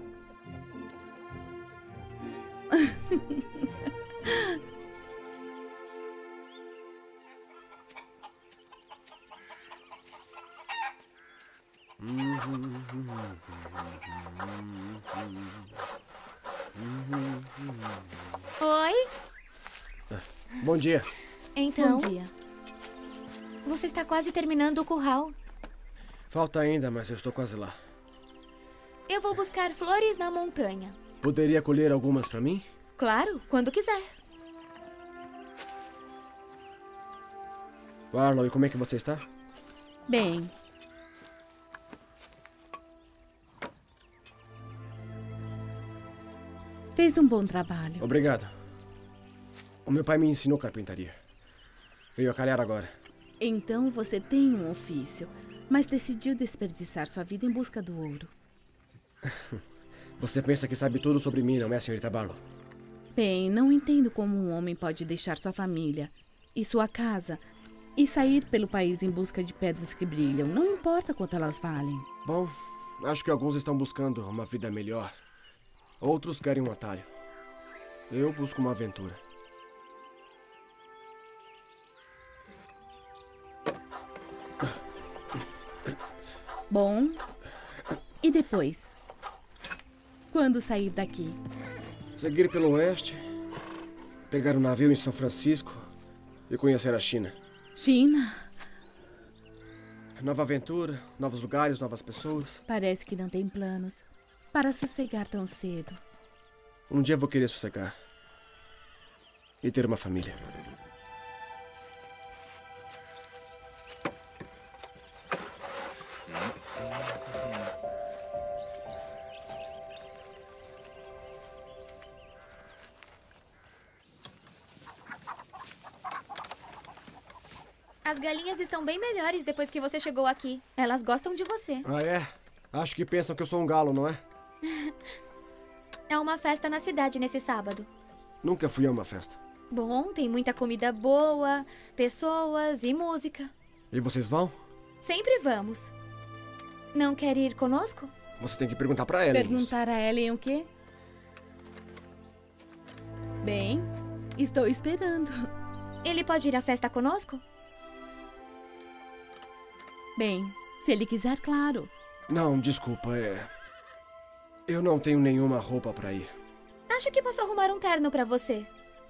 S6: Oi?
S3: Bom dia.
S6: Então,
S4: Bom dia.
S6: Você está quase terminando o curral.
S3: Falta ainda, mas eu estou quase lá.
S6: Eu vou buscar flores na montanha.
S3: Poderia colher algumas para mim?
S6: Claro, quando quiser.
S3: Barlow, e como é que você está?
S4: Bem. Fez um bom trabalho.
S3: Obrigado. O meu pai me ensinou carpintaria. Veio a calhar agora.
S4: Então você tem um ofício, mas decidiu desperdiçar sua vida em busca do ouro.
S3: Você pensa que sabe tudo sobre mim, não é, senhorita Barlow?
S4: Bem, não entendo como um homem pode deixar sua família e sua casa E sair pelo país em busca de pedras que brilham, não importa quanto elas valem.
S3: Bom, acho que alguns estão buscando uma vida melhor. Outros querem um atalho. Eu busco uma aventura.
S4: Bom, e depois? Quando sair daqui?
S3: Seguir pelo oeste, pegar um navio em São Francisco e conhecer a China.
S4: China?
S3: Nova aventura, novos lugares, novas pessoas.
S4: Parece que não tem planos para sossegar tão cedo.
S3: Um dia vou querer sossegar. E ter uma família.
S6: As galinhas estão bem melhores depois que você chegou aqui. Elas gostam de você.
S3: Ah, é? Acho que pensam que eu sou um galo, não é?
S6: Há uma festa na cidade nesse sábado.
S3: Nunca fui a uma festa.
S6: Bom, tem muita comida boa, pessoas e música.
S3: E vocês vão?
S6: Sempre vamos. Não quer ir conosco?
S3: Você tem que perguntar pra Ellen.
S4: Perguntar a Ellen o quê? Bem, estou esperando.
S6: Ele pode ir à festa conosco?
S4: Bem, se ele quiser, claro.
S3: Não, desculpa, é... Eu não tenho nenhuma roupa pra ir.
S6: Acho que posso arrumar um terno pra você.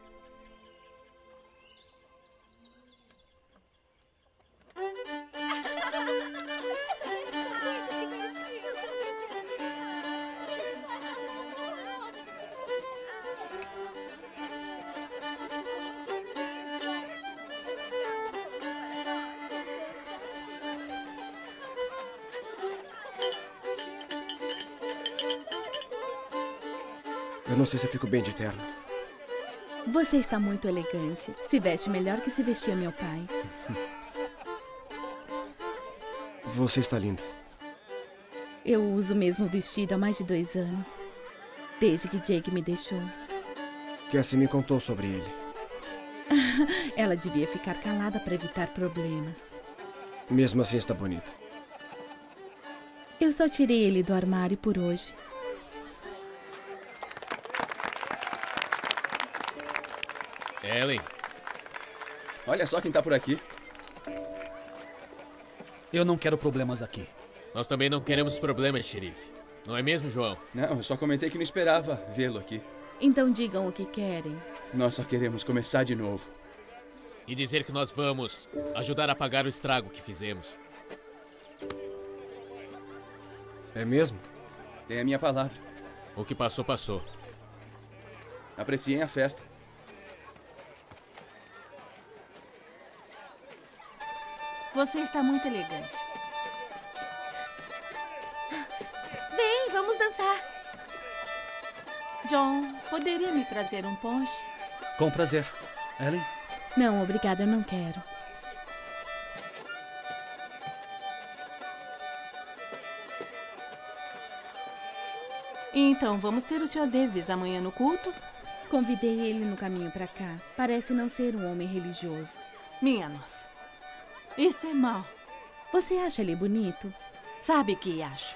S3: Eu não sei se eu fico bem de terno.
S4: Você está muito elegante. Se veste melhor que se vestia meu pai.
S3: Você está linda.
S4: Eu uso o mesmo vestido há mais de dois anos. Desde que Jake me deixou.
S3: Cassie me contou sobre ele.
S4: Ela devia ficar calada para evitar problemas.
S3: Mesmo assim está bonita.
S4: Eu só tirei ele do armário por hoje.
S10: Ellen.
S9: Olha só quem tá por aqui.
S5: Eu não quero problemas aqui.
S10: Nós também não queremos problemas, xerife. Não é mesmo, João?
S9: Não, eu só comentei que não esperava vê-lo aqui.
S4: Então digam o que querem.
S9: Nós só queremos começar de novo.
S10: E dizer que nós vamos ajudar a pagar o estrago que fizemos.
S3: É mesmo?
S9: Tem a minha palavra.
S10: O que passou, passou.
S9: Apreciem a festa.
S8: Você está muito elegante.
S6: Vem, vamos dançar.
S8: John, poderia me trazer um ponche?
S5: Com prazer. Ellen?
S4: Não, obrigada, eu não quero.
S8: Então, vamos ter o senhor Davis amanhã no culto?
S4: Convidei ele no caminho para cá. Parece não ser um homem religioso.
S8: Minha nossa. Isso é mal.
S4: Você acha ele bonito?
S8: Sabe que acho.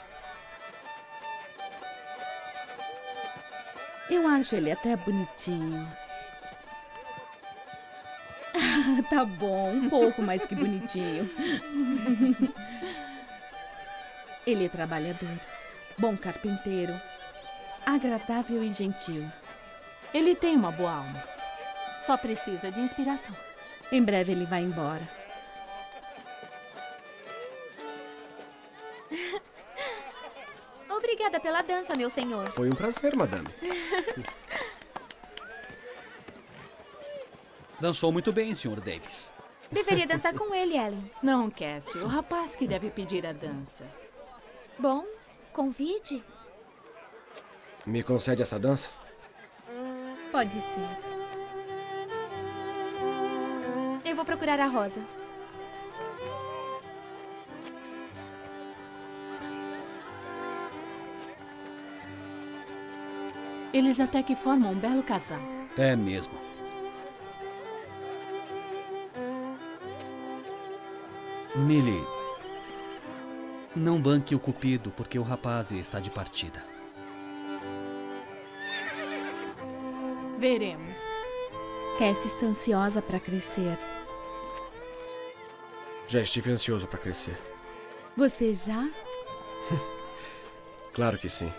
S4: Eu acho ele até bonitinho. Tá bom, um pouco mais que bonitinho. Ele é trabalhador, bom carpinteiro, agradável e gentil.
S8: Ele tem uma boa alma. Só precisa de inspiração.
S4: Em breve ele vai embora.
S6: Obrigada pela dança, meu senhor.
S3: Foi um prazer, madame.
S5: Dançou muito bem, senhor Davis.
S6: Deveria dançar com ele, Ellen.
S8: Não, Cassie. O rapaz que deve pedir a dança.
S6: Bom, convide.
S3: Me concede essa dança?
S4: Pode ser.
S6: Eu vou procurar a Rosa.
S8: Eles até que formam um belo casal.
S5: É mesmo. Millie, não banque o cupido, porque o rapaz está de partida.
S8: Veremos.
S4: Cassie está ansiosa para crescer.
S3: Já estive ansioso para crescer.
S4: Você já?
S3: Claro que sim.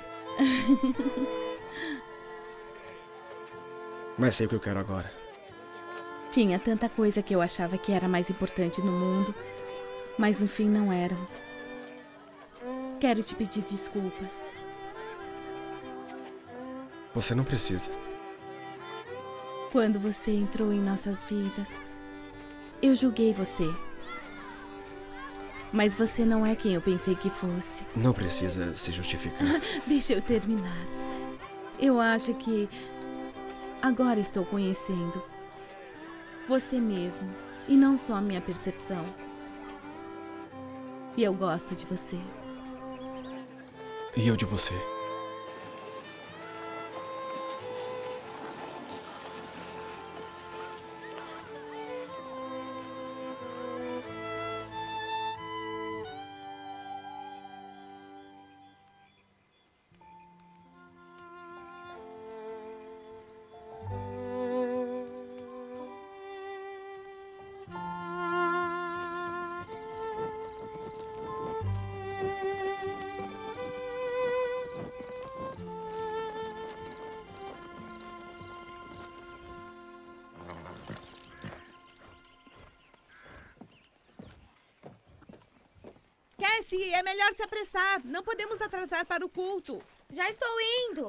S3: Mas sei o que eu quero agora.
S4: Tinha tanta coisa que eu achava que era mais importante no mundo, mas no fim não eram. Quero te pedir desculpas.
S3: Você não precisa.
S4: Quando você entrou em nossas vidas, eu julguei você. Mas você não é quem eu pensei que fosse.
S3: Não precisa se justificar.
S4: Deixa eu terminar. Eu acho que agora estou conhecendo você mesmo e não só a minha percepção. E eu gosto de você.
S3: E eu de você.
S4: Cassie, é melhor se apressar. Não podemos atrasar para o culto.
S6: Já estou indo.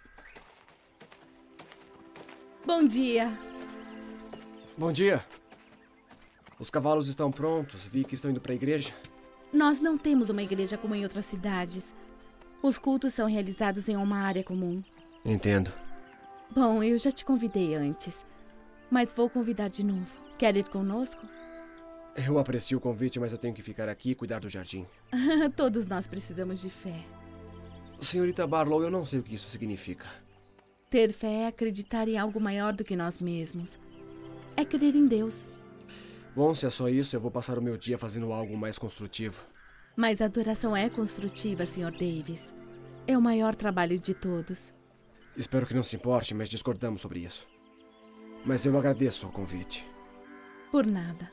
S4: Bom dia.
S3: Bom dia. Os cavalos estão prontos. Vi que estão indo para a igreja.
S4: Nós não temos uma igreja como em outras cidades. Os cultos são realizados em uma área comum.
S3: Entendo.
S4: Bom, eu já te convidei antes, mas vou convidar de novo. Quer ir conosco?
S3: Eu aprecio o convite, mas eu tenho que ficar aqui e cuidar do jardim.
S4: Todos nós precisamos de fé.
S3: Senhorita Barlow, eu não sei o que isso significa.
S4: Ter fé é acreditar em algo maior do que nós mesmos. É crer em Deus.
S3: Bom, se é só isso, eu vou passar o meu dia fazendo algo mais construtivo.
S4: Mas a adoração é construtiva, senhor Davis. É o maior trabalho de todos.
S3: Espero que não se importe, mas discordamos sobre isso. Mas eu agradeço o convite.
S4: Por nada.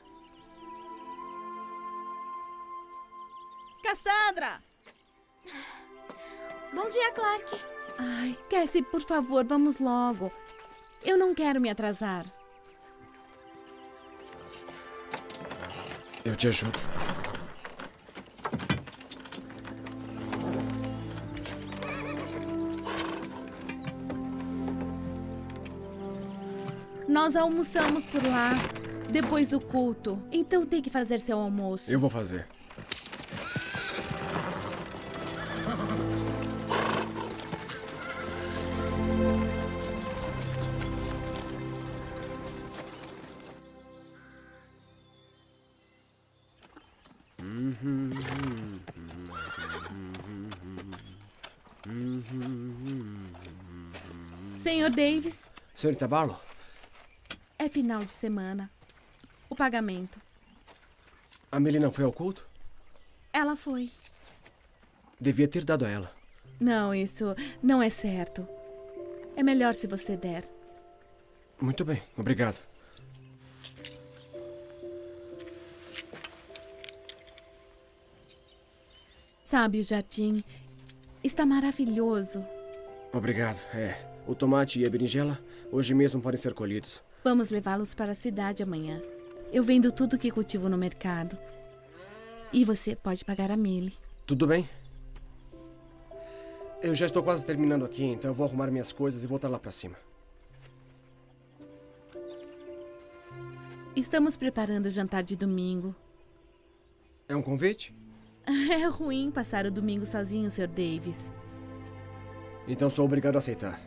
S4: Cassandra!
S6: Bom dia, Clark.
S4: Ai, Cassie, por favor, vamos logo. Eu não quero me atrasar.
S3: Eu te ajudo.
S4: Nós almoçamos por lá, depois do culto. Então tem que fazer seu almoço.
S3: Eu vou fazer.
S4: Senhor Davis.
S3: Senhorita Barlow?
S4: É final de semana. O pagamento.
S3: A Millie não foi ao culto?
S4: Ela foi.
S3: Devia ter dado a ela.
S4: Não, isso não é certo. É melhor se você der.
S3: Muito bem, obrigado.
S4: Sabe, o jardim está maravilhoso.
S3: Obrigado, é. O tomate e a berinjela hoje mesmo podem ser colhidos.
S4: Vamos levá-los para a cidade amanhã. Eu vendo tudo que cultivo no mercado. E você pode pagar a Millie.
S3: Tudo bem. Eu já estou quase terminando aqui, então eu vou arrumar minhas coisas e voltar lá para cima.
S4: Estamos preparando o jantar de domingo.
S3: É um convite?
S4: É ruim passar o domingo sozinho, senhor Davis.
S3: Então sou obrigado a aceitar.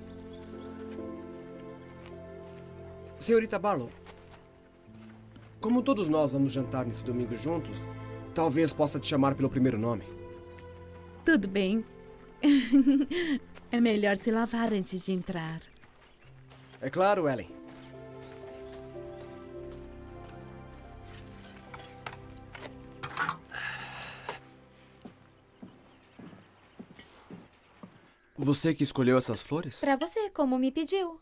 S3: Senhorita Barlow, como todos nós vamos jantar nesse domingo juntos, talvez possa te chamar pelo primeiro nome.
S4: Tudo bem. É melhor se lavar antes de entrar.
S3: É claro, Ellen. Você que escolheu essas flores?
S6: Pra você, como me pediu.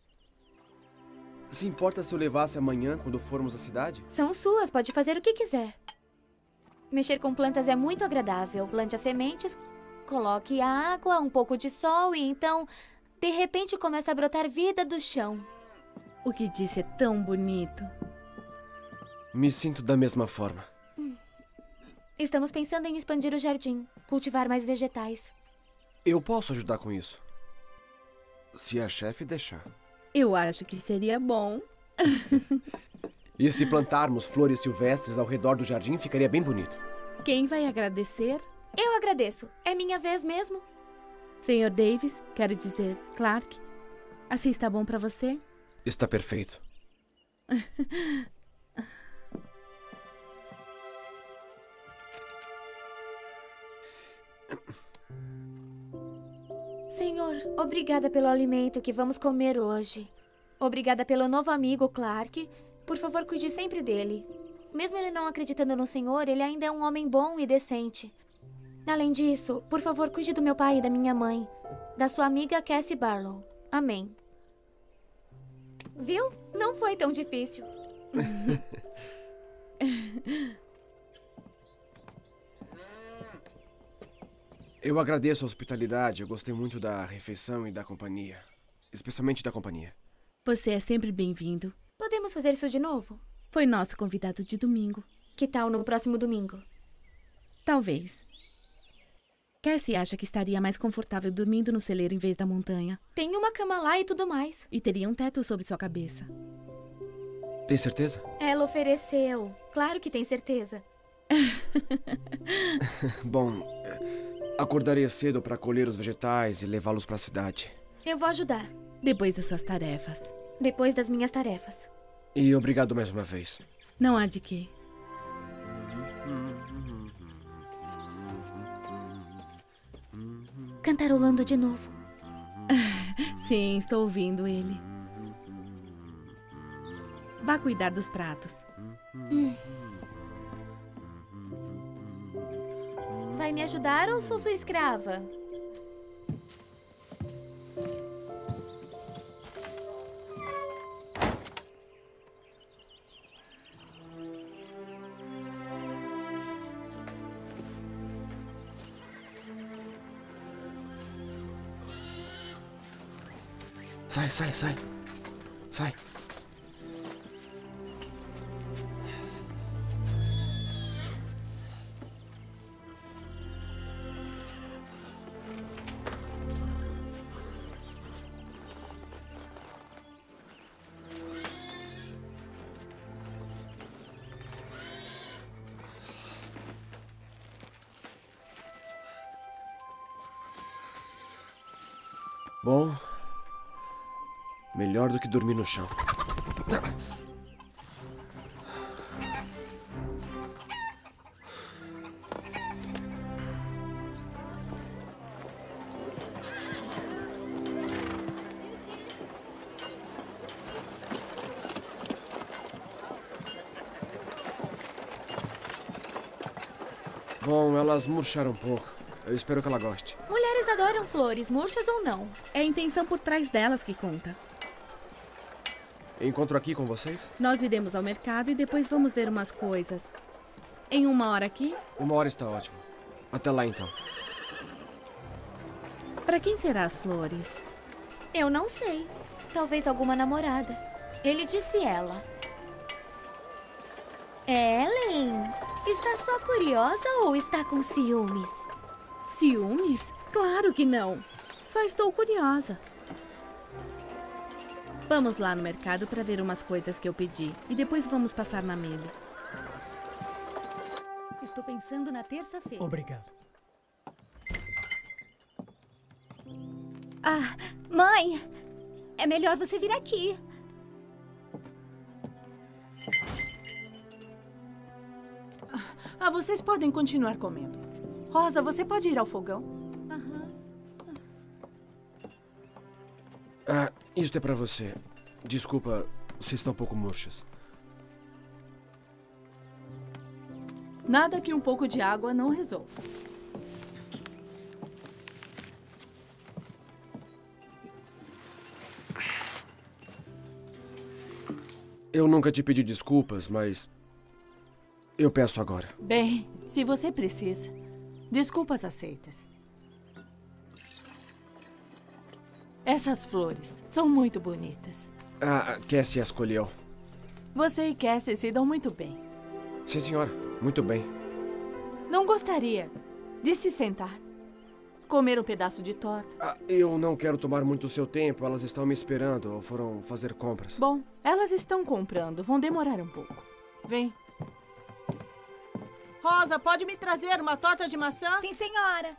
S3: Se importa se eu levasse amanhã quando formos à cidade?
S6: São suas, pode fazer o que quiser. Mexer com plantas é muito agradável. Plante as sementes, coloque água, um pouco de sol e então, de repente, começa a brotar vida do chão.
S4: O que disse é tão bonito.
S3: Me sinto da mesma forma.
S6: Hum. Estamos pensando em expandir o jardim, cultivar mais vegetais.
S3: Eu posso ajudar com isso. Se a chefe deixar.
S4: Eu acho que seria bom.
S3: E se plantarmos flores silvestres ao redor do jardim, ficaria bem bonito.
S4: Quem vai agradecer?
S6: Eu agradeço. É minha vez mesmo.
S4: senhor Davis, quero dizer, Clark, assim está bom para você?
S3: Está perfeito.
S6: Senhor, obrigada pelo alimento que vamos comer hoje. Obrigada pelo novo amigo, Clark. Por favor, cuide sempre dele. Mesmo ele não acreditando no Senhor, ele ainda é um homem bom e decente. Além disso, por favor, cuide do meu pai e da minha mãe. Da sua amiga Cassie Barlow. Amém. Viu? Não foi tão difícil.
S3: Eu agradeço a hospitalidade. Eu gostei muito da refeição e da companhia. Especialmente da companhia.
S4: Você é sempre bem-vindo.
S6: Podemos fazer isso de novo?
S4: Foi nosso convidado de domingo.
S6: Que tal no próximo domingo?
S4: Talvez. Cassie acha que estaria mais confortável dormindo no celeiro em vez da montanha.
S6: Tem uma cama lá e tudo mais.
S4: E teria um teto sobre sua cabeça.
S3: Tem certeza?
S6: Ela ofereceu. Claro que tem certeza.
S3: Bom, acordarei cedo para colher os vegetais e levá-los para a cidade.
S6: Eu vou ajudar.
S4: Depois das suas tarefas.
S6: Depois das minhas tarefas.
S3: E obrigado mais uma vez.
S4: Não há de quê.
S6: Cantarolando de novo.
S4: Sim, estou ouvindo ele. Vá cuidar dos pratos.
S6: Hum. Vai me ajudar ou sou sua escrava?
S3: Sai, sai, sai. Sai. Bom, melhor do que dormir no chão. Bom, elas murcharam um pouco. Eu espero que ela goste.
S6: Mulheres adoram flores, murchas ou não.
S4: É a intenção por trás delas que conta.
S3: Encontro aqui com vocês?
S4: Nós iremos ao mercado e depois vamos ver umas coisas. Em uma hora aqui?
S3: Uma hora está ótimo. Até lá, então.
S4: Para quem será as flores?
S6: Eu não sei. Talvez alguma namorada. Ele disse ela. Ellen, está só curiosa ou está com ciúmes?
S4: Ciúmes? Claro que não. Só estou curiosa. Vamos lá no mercado para ver umas coisas que eu pedi. E depois vamos passar na Millie.
S11: Estou pensando na terça-feira.
S12: Obrigado.
S11: Ah, mãe! É melhor você vir aqui.
S8: Ah, vocês podem continuar comendo. Rosa, você pode ir ao fogão?
S11: Aham.
S3: Ah, isto é pra você. Desculpa, vocês estão um pouco murchas.
S8: Nada que um pouco de água não resolva.
S3: Eu nunca te pedi desculpas, mas eu peço agora.
S8: Bem, se você precisa, desculpas aceitas. Essas flores são muito bonitas.
S3: Ah, Cassie escolheu.
S8: Você e Cassie se dão muito bem.
S3: Sim, senhora. Muito bem.
S8: Não gostaria de se sentar, comer um pedaço de torta?
S3: Ah, eu não quero tomar muito seu tempo. Elas estão me esperando ou foram fazer compras.
S8: Bom, elas estão comprando. Vão demorar um pouco. Vem. Rosa, pode me trazer uma torta de maçã?
S11: Sim, senhora.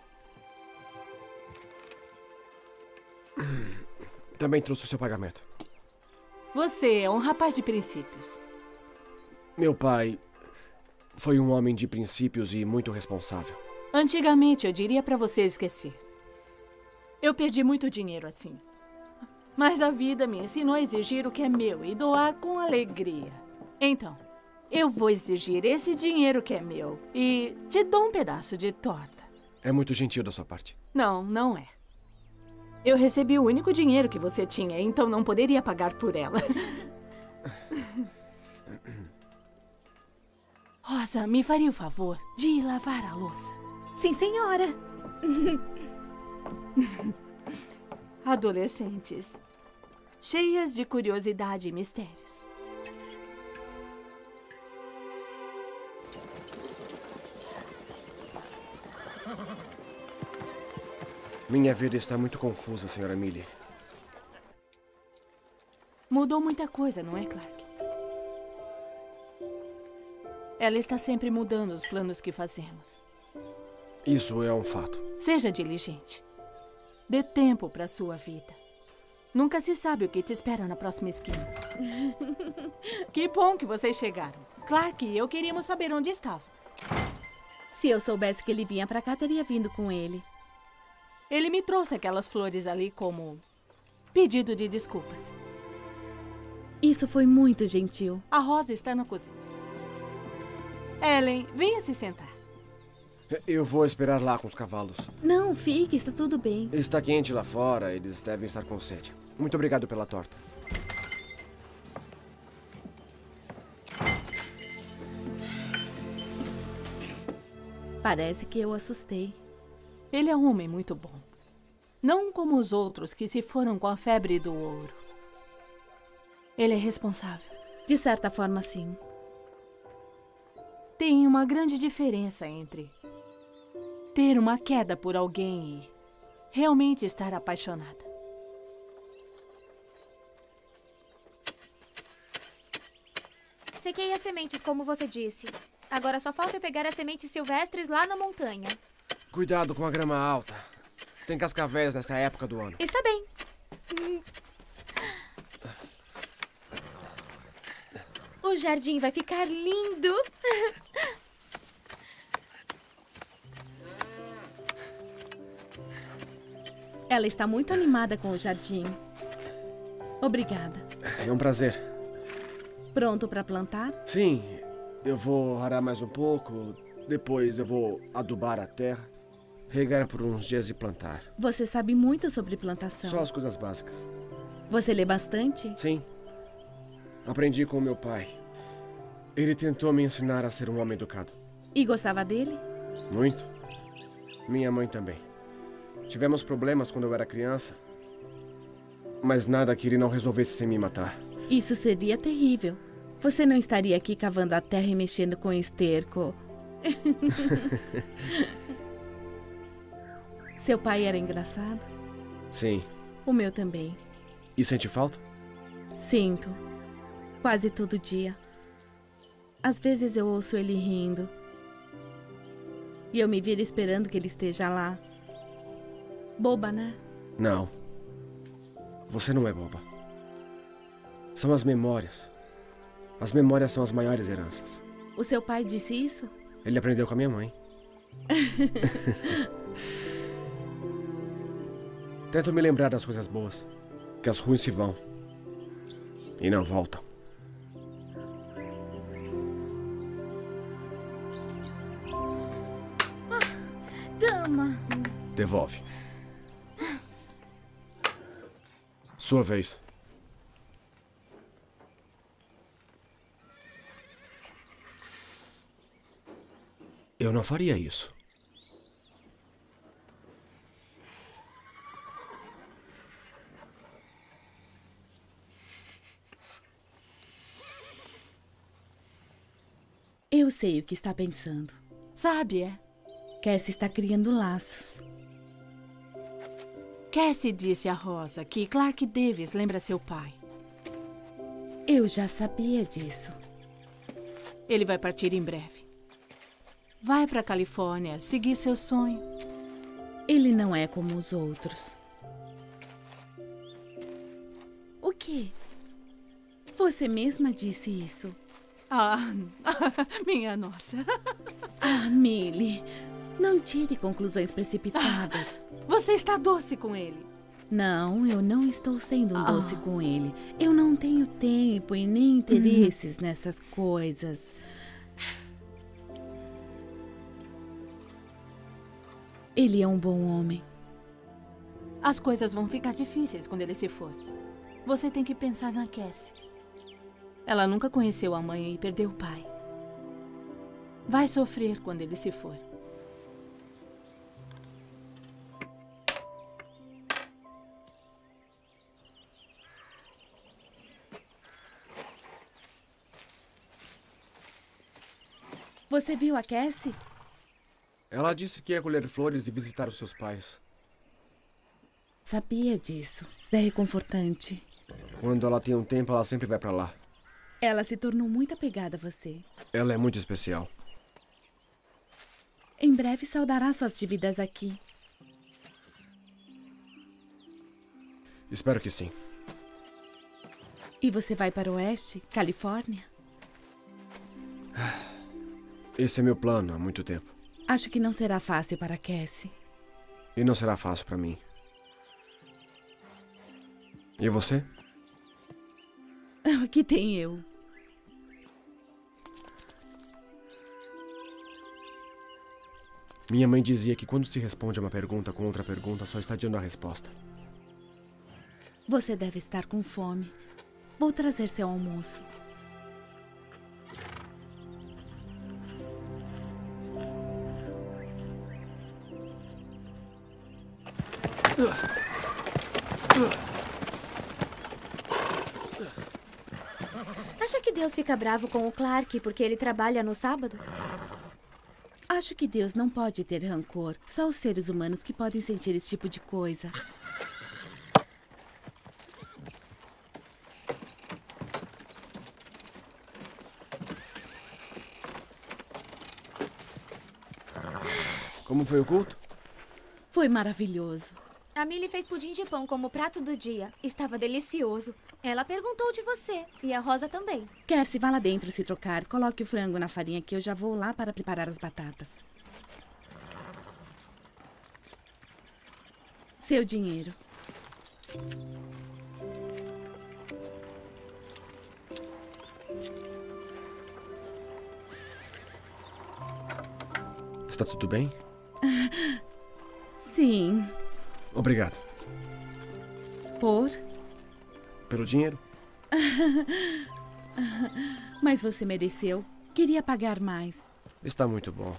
S3: Também trouxe o seu pagamento.
S8: Você é um rapaz de princípios.
S3: Meu pai foi um homem de princípios e muito responsável.
S8: Antigamente, eu diria pra você esquecer. Eu perdi muito dinheiro assim. Mas a vida me ensinou a exigir o que é meu e doar com alegria. Então, eu vou exigir esse dinheiro que é meu e te dou um pedaço de torta.
S3: É muito gentil da sua parte.
S8: Não, não é. Eu recebi o único dinheiro que você tinha, então não poderia pagar por ela. Rosa, me faria o favor de ir lavar a louça?
S11: Sim, senhora.
S8: Adolescentes, cheias de curiosidade e mistérios.
S3: Minha vida está muito confusa, senhora Millie.
S8: Mudou muita coisa, não é, Clark? Ela está sempre mudando os planos que fazemos.
S3: Isso é um fato.
S8: Seja diligente. Dê tempo para sua vida. Nunca se sabe o que te espera na próxima esquina. Que bom que vocês chegaram. Clark e eu queríamos saber onde estava.
S4: Se eu soubesse que ele vinha pra cá, teria vindo com ele.
S8: Ele me trouxe aquelas flores ali como pedido de desculpas.
S4: Isso foi muito gentil.
S8: A Rosa está na cozinha. Ellen, venha se sentar.
S3: Eu vou esperar lá com os cavalos.
S4: Não, fique, está tudo bem.
S3: Está quente lá fora, eles devem estar com sede. Muito obrigado pela torta.
S4: Parece que eu assustei.
S8: Ele é um homem muito bom. Não como os outros que se foram com a febre do ouro. Ele é responsável.
S4: De certa forma, sim.
S8: Tem uma grande diferença entre ter uma queda por alguém e realmente estar apaixonada.
S6: Sequei as sementes, como você disse. Agora só falta eu pegar as sementes silvestres lá na montanha.
S3: Cuidado com a grama alta. Tem cascavéis nessa época do ano.
S6: Está bem. O jardim vai ficar lindo.
S4: Ela está muito animada com o jardim. Obrigada.
S3: É um prazer.
S4: Pronto para plantar?
S3: Sim. Eu vou arar mais um pouco. Depois eu vou adubar a terra, regar por uns dias e plantar.
S4: Você sabe muito sobre plantação.
S3: Só as coisas básicas.
S4: Você lê bastante?
S3: Sim. Aprendi com meu pai. Ele tentou me ensinar a ser um homem educado.
S4: E gostava dele?
S3: Muito. Minha mãe também. Tivemos problemas quando eu era criança, mas nada que ele não resolvesse sem me matar.
S4: Isso seria terrível. Você não estaria aqui cavando a terra e mexendo com esterco. Seu pai era engraçado?
S3: Sim.
S4: O meu também.
S3: E sente falta?
S4: Sinto. Quase todo dia. Às vezes eu ouço ele rindo. E eu me viro esperando que ele esteja lá. Boba, né?
S3: Não. Você não é boba. São as memórias. As memórias são as maiores heranças.
S4: O seu pai disse isso?
S3: Ele aprendeu com a minha mãe. Tento me lembrar das coisas boas. Que as ruins se vão. E não voltam.
S11: Ah, dama.
S3: Devolve. Sua vez. Eu não faria isso.
S4: Eu sei o que está pensando.
S8: Sabe, é?
S4: Cassie está criando laços.
S8: Cassie disse a Rosa que Clark Davis lembra seu pai.
S4: Eu já sabia disso.
S8: Ele vai partir em breve. Vai para a Califórnia seguir seu sonho.
S4: Ele não é como os outros. O quê? Você mesma disse isso.
S8: Ah, minha nossa.
S4: Ah, Millie, não tire conclusões precipitadas.
S8: Você está doce com ele.
S4: Não, eu não estou sendo um
S8: Ah.
S4: doce com ele. Eu não tenho tempo e nem interesses nessas coisas. Ele é um bom homem.
S8: As coisas vão ficar difíceis quando ele se for. Você tem que pensar na Cassie. Ela nunca conheceu a mãe e perdeu o pai. Vai sofrer quando ele se for.
S4: Você viu a Cassie?
S3: Ela disse que ia colher flores e visitar os seus pais.
S4: Sabia disso. É reconfortante.
S3: Quando ela tem um tempo, ela sempre vai pra lá.
S4: Ela se tornou muito apegada a você.
S3: Ela é muito especial.
S4: Em breve saudará suas dívidas aqui.
S3: Espero que sim.
S4: E você vai para o oeste, Califórnia?
S3: Esse é meu plano há muito tempo.
S4: Acho que não será fácil para Cassie.
S3: E não será fácil pra mim. E você?
S4: O que tem eu?
S3: Minha mãe dizia que quando se responde a uma pergunta com outra pergunta, só está dando a resposta.
S4: Você deve estar com fome. Vou trazer seu almoço.
S6: Acha que Deus fica bravo com o Clark porque ele trabalha no sábado?
S4: Acho que Deus não pode ter rancor. Só os seres humanos que podem sentir esse tipo de coisa.
S3: Como foi o culto?
S4: Foi maravilhoso.
S6: A Millie fez pudim de pão como prato do dia. Estava delicioso. Ela perguntou de você. E a Rosa também.
S4: Cassie, vá lá dentro se trocar. Coloque o frango na farinha que eu já vou lá para preparar as batatas. Seu dinheiro.
S3: Está tudo bem?
S4: Sim.
S3: Obrigado.
S4: Por?
S3: Pelo dinheiro?
S4: Mas você mereceu. Queria pagar mais.
S3: Está muito bom.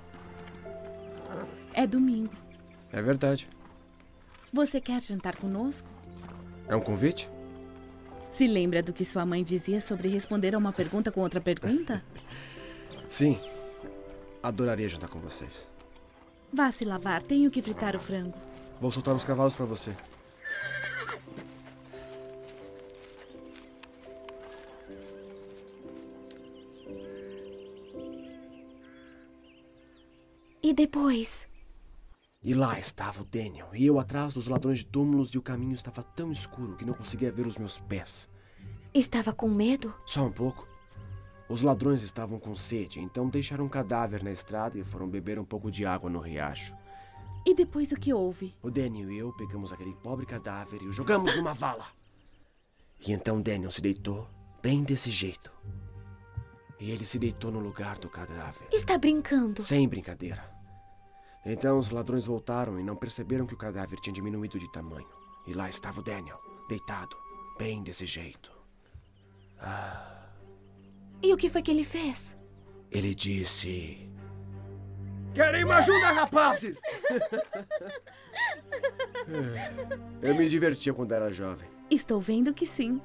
S4: É domingo.
S3: É verdade.
S4: Você quer jantar conosco?
S3: É um convite?
S4: Se lembra do que sua mãe dizia sobre responder a uma pergunta com outra pergunta?
S3: Sim. Adoraria jantar com vocês.
S4: Vá se lavar. Tenho que fritar o frango.
S3: Vou soltar os cavalos para você.
S6: E depois?
S3: E lá estava o Daniel, e eu atrás dos ladrões de túmulos, e o caminho estava tão escuro que não conseguia ver os meus pés.
S6: Estava com medo?
S3: Só um pouco. Os ladrões estavam com sede, então deixaram um cadáver na estrada e foram beber um pouco de água no riacho.
S4: E depois o que houve?
S3: O Daniel e eu pegamos aquele pobre cadáver e o jogamos numa vala. E então Daniel se deitou, bem desse jeito. E ele se deitou no lugar do cadáver.
S6: Está brincando?
S3: Sem brincadeira. Então os ladrões voltaram e não perceberam que o cadáver tinha diminuído de tamanho. E lá estava o Daniel, deitado, bem desse jeito. Ah.
S6: E o que foi que ele fez?
S3: Ele disse... Querem uma ajuda, rapazes? Eu me divertia quando era jovem.
S4: Estou vendo que sim.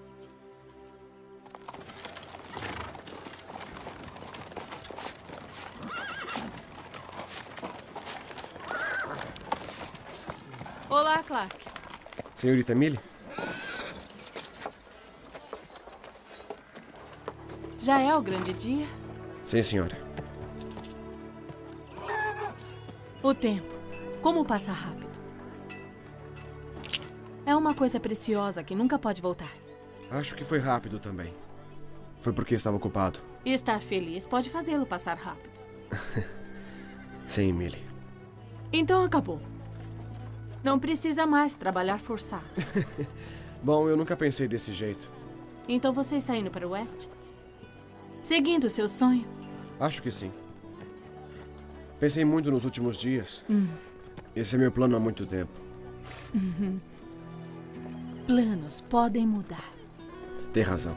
S8: Olá, Clark.
S3: Senhorita Millie?
S8: Já é o grande dia?
S3: Sim, senhora.
S8: O tempo. Como passa rápido. É uma coisa preciosa que nunca pode voltar.
S3: Acho que foi rápido também. Foi porque estava ocupado.
S8: E estar feliz pode fazê-lo passar rápido.
S3: Sim, Millie.
S8: Então acabou. Não precisa mais trabalhar forçado.
S3: Bom, eu nunca pensei desse jeito.
S8: Então você está indo para o oeste? Seguindo o seu sonho?
S3: Acho que sim. Pensei muito nos últimos dias.
S8: Hum.
S3: Esse é meu plano há muito tempo.
S8: Uhum. Planos podem mudar.
S3: Tem razão.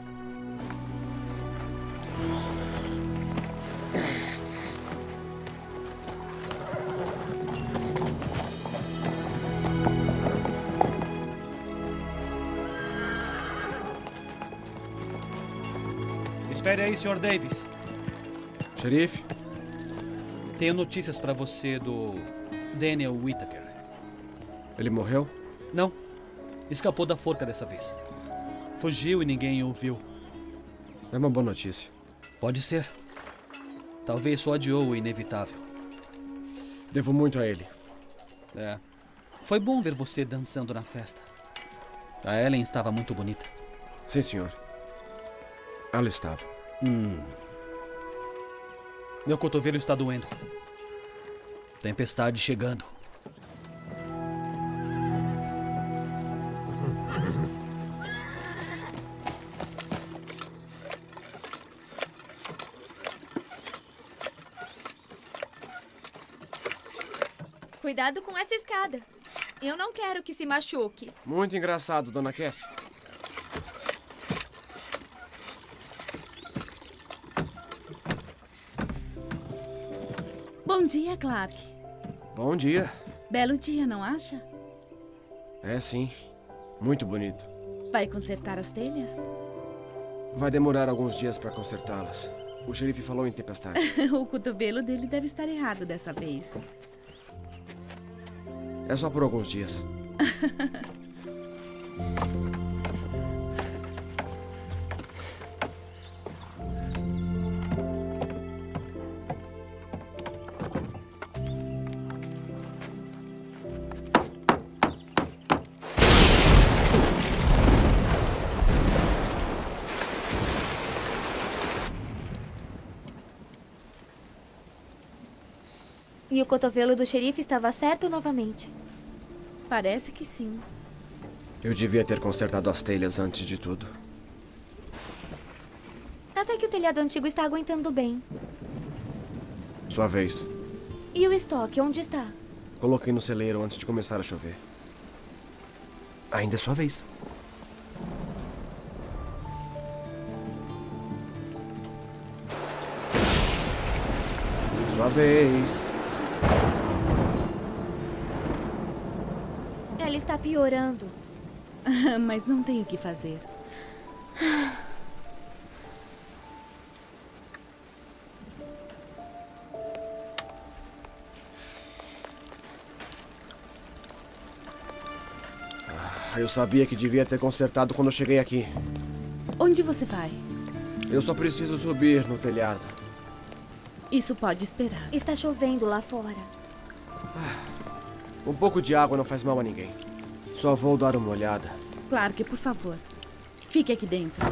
S5: Espere aí, senhor Davis.
S3: Xerife?
S5: Tenho notícias para você do Daniel Whittaker.
S3: Ele morreu?
S5: Não. Escapou da forca dessa vez. Fugiu e ninguém o viu.
S3: É uma boa notícia.
S5: Pode ser. Talvez só adiou o inevitável.
S3: Devo muito a ele.
S5: É. Foi bom ver você dançando na festa. A Ellen estava muito bonita.
S3: Sim, senhor. Ela estava.
S5: Hum. Meu cotovelo está doendo. Tempestade chegando.
S6: Cuidado com essa escada. Eu não quero que se machuque.
S3: Muito engraçado, dona Cassie.
S4: Bom dia, Clark.
S3: Bom dia.
S4: Belo dia, não acha?
S3: É sim. Muito bonito.
S4: Vai consertar as telhas?
S3: Vai demorar alguns dias para consertá-las. O xerife falou em tempestade.
S4: O cotovelo dele deve estar errado dessa vez.
S3: É só por alguns dias.
S6: E o cotovelo do xerife estava certo novamente.
S4: Parece que sim.
S3: Eu devia ter consertado as telhas antes de tudo.
S6: Até que o telhado antigo está aguentando bem.
S3: Sua vez.
S6: E o estoque, onde está?
S3: Coloquei no celeiro antes de começar a chover. Ainda é sua vez. Sua vez.
S6: Ela está piorando.
S4: Mas não tem o que fazer.
S3: Ah, eu sabia que devia ter consertado quando eu cheguei aqui.
S4: Onde você vai?
S3: Eu só preciso subir no telhado.
S4: Isso pode esperar.
S6: Está chovendo lá fora.
S3: Um pouco de água não faz mal a ninguém. Só vou dar uma olhada.
S4: Clark, por favor. Fique aqui dentro.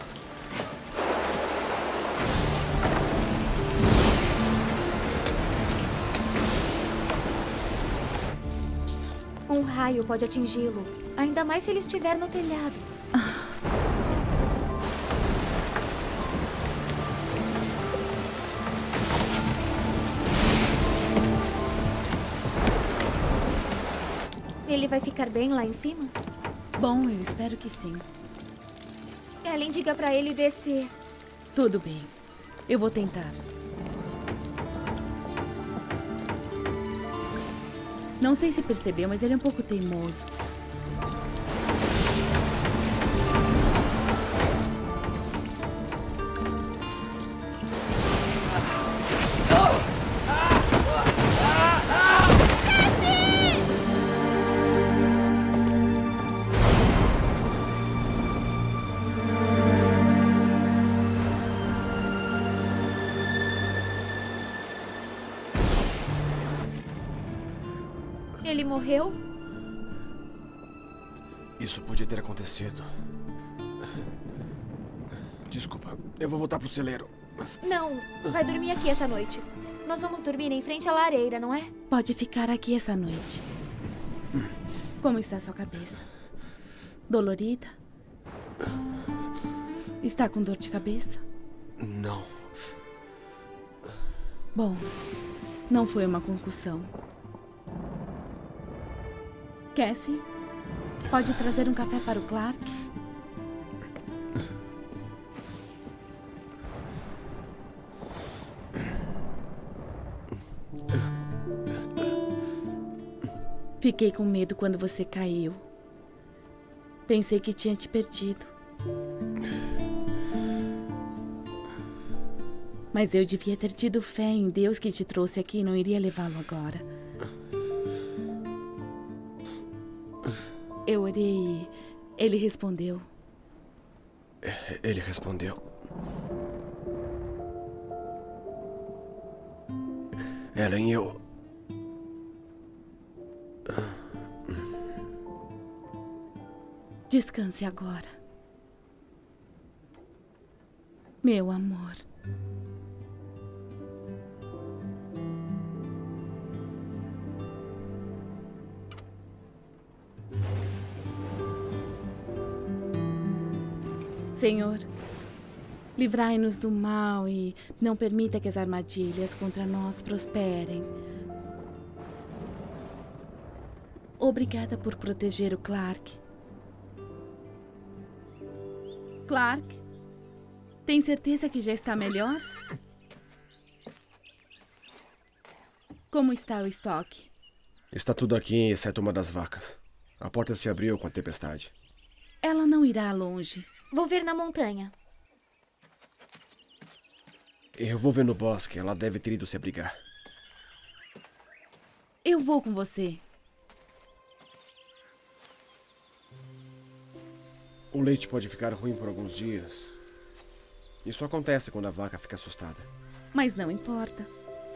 S6: Um raio pode atingi-lo. Ainda mais se ele estiver no telhado. Ele vai ficar bem lá em cima?
S4: Bom, eu espero que sim.
S6: Ellen, diga pra ele descer.
S4: Tudo bem. Eu vou tentar. Não sei se percebeu, mas ele é um pouco teimoso.
S6: Ele morreu?
S3: Isso podia ter acontecido. Desculpa, eu vou voltar pro celeiro.
S6: Não, vai dormir aqui essa noite. Nós vamos dormir em frente à lareira, não é?
S4: Pode ficar aqui essa noite. Como está sua cabeça? Dolorida? Está com dor de cabeça?
S3: Não.
S4: Bom, não foi uma concussão. Cassie, pode trazer um café para o Clark? Fiquei com medo quando você caiu. Pensei que tinha te perdido. Mas eu devia ter tido fé em Deus que te trouxe aqui e não iria levá-lo agora. Eu orei e ele respondeu.
S3: Ele respondeu. Ellen, eu...
S4: Descanse agora. Meu amor. Senhor, livrai-nos do mal e não permita que as armadilhas contra nós prosperem. Obrigada por proteger o Clark. Clark, tem certeza que já está melhor? Como está o estoque?
S3: Está tudo aqui, exceto uma das vacas. A porta se abriu com a tempestade.
S4: Ela não irá longe.
S6: Vou ver na montanha.
S3: Eu vou ver no bosque. Ela deve ter ido se abrigar.
S4: Eu vou com você.
S3: O leite pode ficar ruim por alguns dias. Isso acontece quando a vaca fica assustada.
S4: Mas não importa.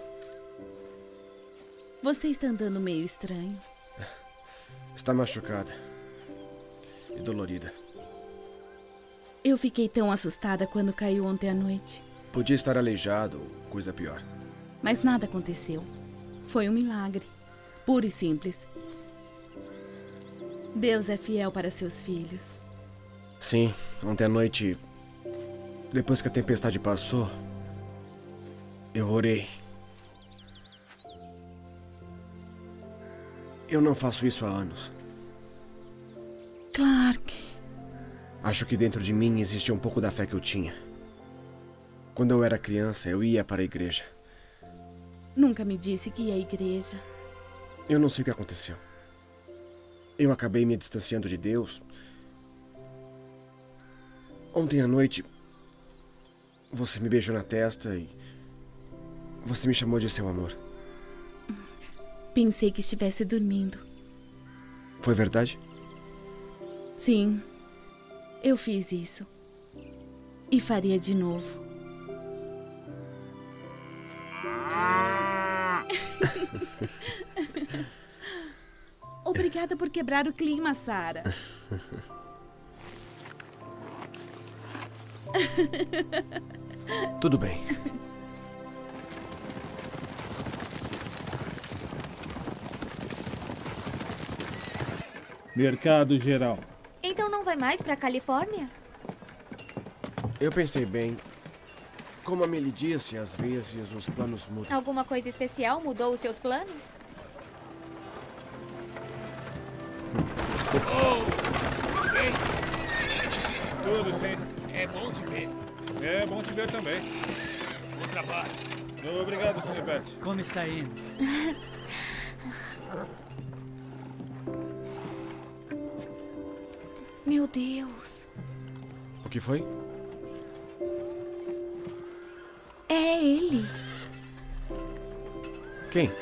S4: Você está andando meio estranho.
S3: Está machucada. E dolorida.
S4: Eu fiquei tão assustada quando caiu ontem à noite.
S3: Podia estar aleijado ou coisa pior.
S4: Mas nada aconteceu. Foi um milagre. Puro e simples. Deus é fiel para seus filhos.
S3: Sim, ontem à noite, depois que a tempestade passou, eu orei. Eu não faço isso há anos.
S4: Clark.
S3: Acho que dentro de mim existia um pouco da fé que eu tinha. Quando eu era criança, eu ia para a igreja.
S4: Nunca me disse que ia à igreja.
S3: Eu não sei o que aconteceu. Eu acabei me distanciando de Deus. Ontem à noite, você me beijou na testa e você me chamou de seu amor.
S4: Pensei que estivesse dormindo.
S3: Foi verdade?
S4: Sim, eu fiz isso. E faria de novo. Obrigada por quebrar o clima, Sarah.
S3: Tudo bem.
S1: Mercado Geral.
S6: Então não vai mais pra Califórnia?
S3: Eu pensei bem. Como a Millie disse, às vezes os planos mudam.
S6: Alguma coisa especial mudou os seus planos?
S7: Oh! Ei!
S1: Tudo sim.
S7: É bom te ver.
S1: É bom te ver também.
S7: Bom trabalho.
S1: Obrigado, senhor Pet.
S12: Como está indo?
S6: Meu Deus.
S3: O que foi?
S6: É ele.
S3: Quem?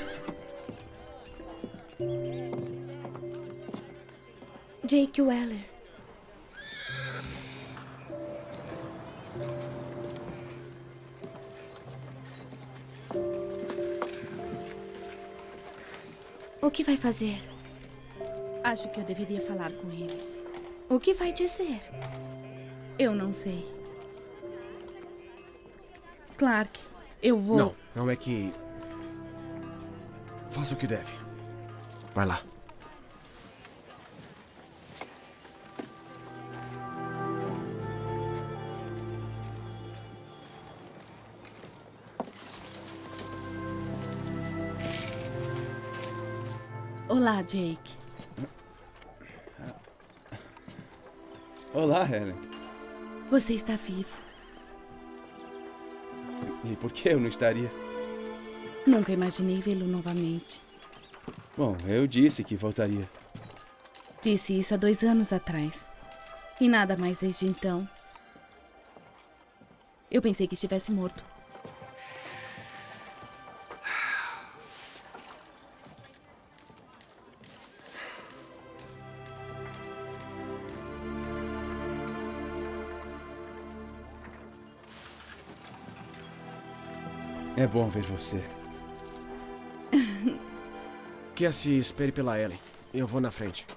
S6: Jake Weller. O que vai fazer?
S4: Acho que eu deveria falar com ele.
S6: O que vai dizer?
S4: Eu não sei. Clark, eu vou...
S3: Não, não é que... Faça o que deve. Vai lá.
S4: Olá, Jake.
S9: Olá, Helen.
S4: Você está vivo.
S9: E por que eu não estaria?
S4: Nunca imaginei vê-lo novamente.
S9: Bom, eu disse que voltaria.
S4: Disse isso há dois anos atrás. E nada mais desde então. Eu pensei que estivesse morto.
S9: É bom ver você.
S3: Cassie, espere pela Ellen. Eu vou na frente.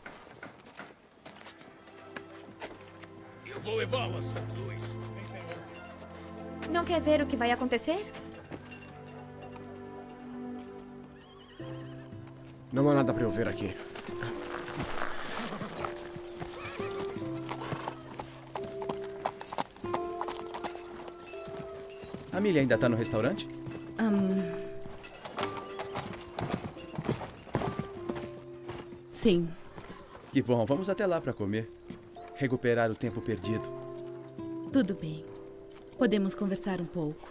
S7: Eu vou levá-la, Santa Cruz.
S6: Não quer ver o que vai acontecer?
S3: Não há nada para eu ver aqui.
S9: A Millie ainda tá no restaurante?
S4: Um... Sim.
S9: Que bom, vamos até lá para comer. Recuperar o tempo perdido.
S4: Tudo bem. Podemos conversar um pouco.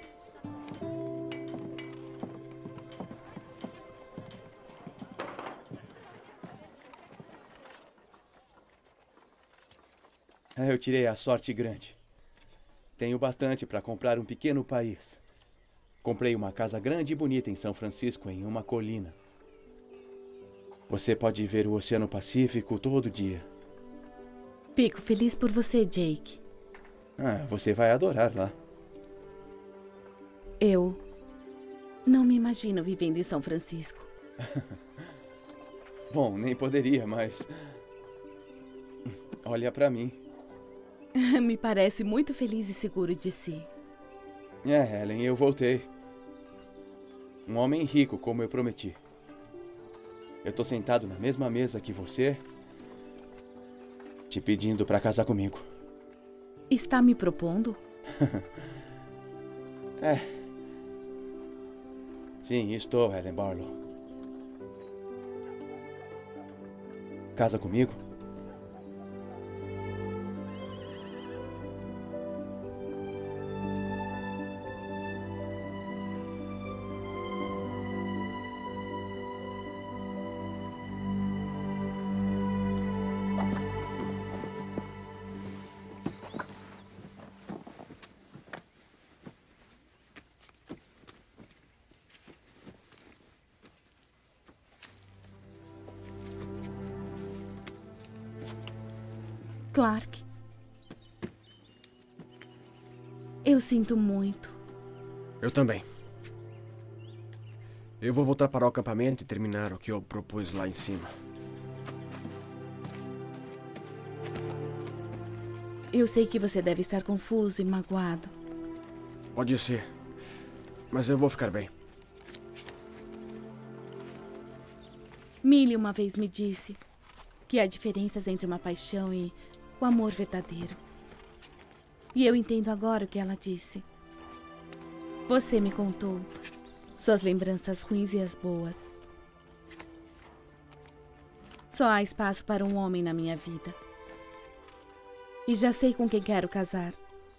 S9: Eu tirei a sorte grande. Tenho bastante para comprar um pequeno país. Comprei uma casa grande e bonita em São Francisco, em uma colina. Você pode ver o Oceano Pacífico todo dia.
S4: Fico feliz por você, Jake.
S9: Ah, você vai adorar lá.
S4: Eu não me imagino vivendo em São Francisco.
S9: Bom, nem poderia, mas... Olha pra mim.
S4: Me parece muito feliz e seguro de si.
S9: É, Helen, eu voltei. Um homem rico, como eu prometi. Eu tô sentado na mesma mesa que você, te pedindo pra casar comigo.
S4: Está me propondo?
S9: É. Sim, estou, Helen Barlow. Casa comigo?
S4: Clark. Eu sinto muito.
S3: Eu também. Eu vou voltar para o acampamento e terminar o que eu propus lá em cima.
S4: Eu sei que você deve estar confuso e magoado.
S3: Pode ser. Mas eu vou ficar bem.
S4: Millie uma vez me disse que há diferenças entre uma paixão e o amor verdadeiro. E eu entendo agora o que ela disse. Você me contou suas lembranças ruins e as boas. Só há espaço para um homem na minha vida. E já sei com quem quero casar.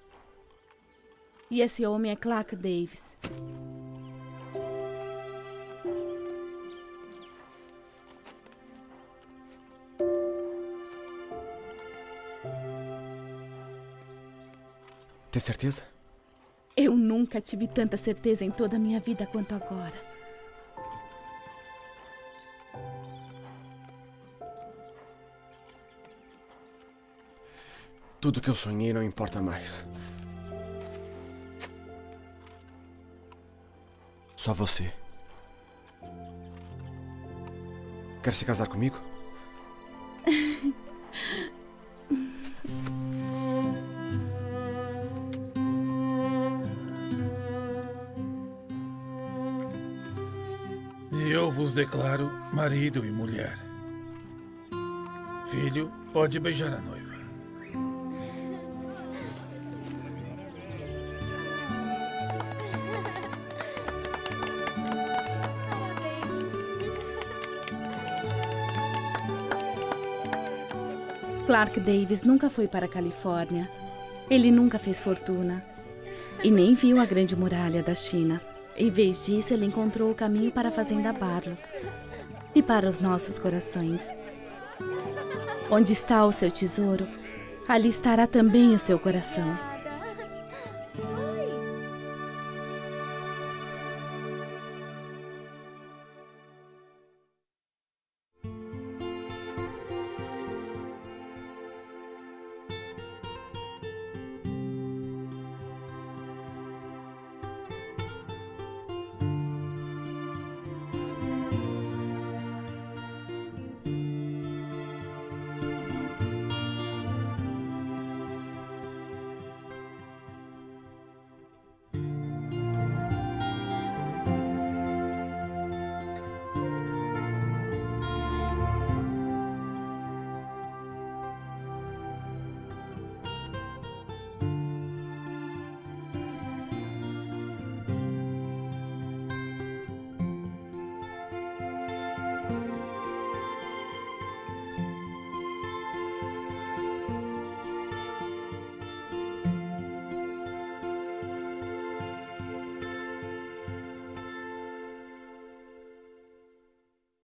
S4: E esse homem é Clark Davis.
S3: Tem certeza?
S4: Eu nunca tive tanta certeza em toda a minha vida quanto agora.
S3: Tudo que eu sonhei não importa mais. Só você. Quer se casar comigo?
S13: E eu vos declaro marido e mulher. Filho, pode beijar a noiva.
S4: Clark Davis nunca foi para a Califórnia. Ele nunca fez fortuna. E nem viu a Grande Muralha da China. Em vez disso, ele encontrou o caminho para a Fazenda Barlow. E para os nossos corações. Onde está o seu tesouro, ali estará também o seu coração.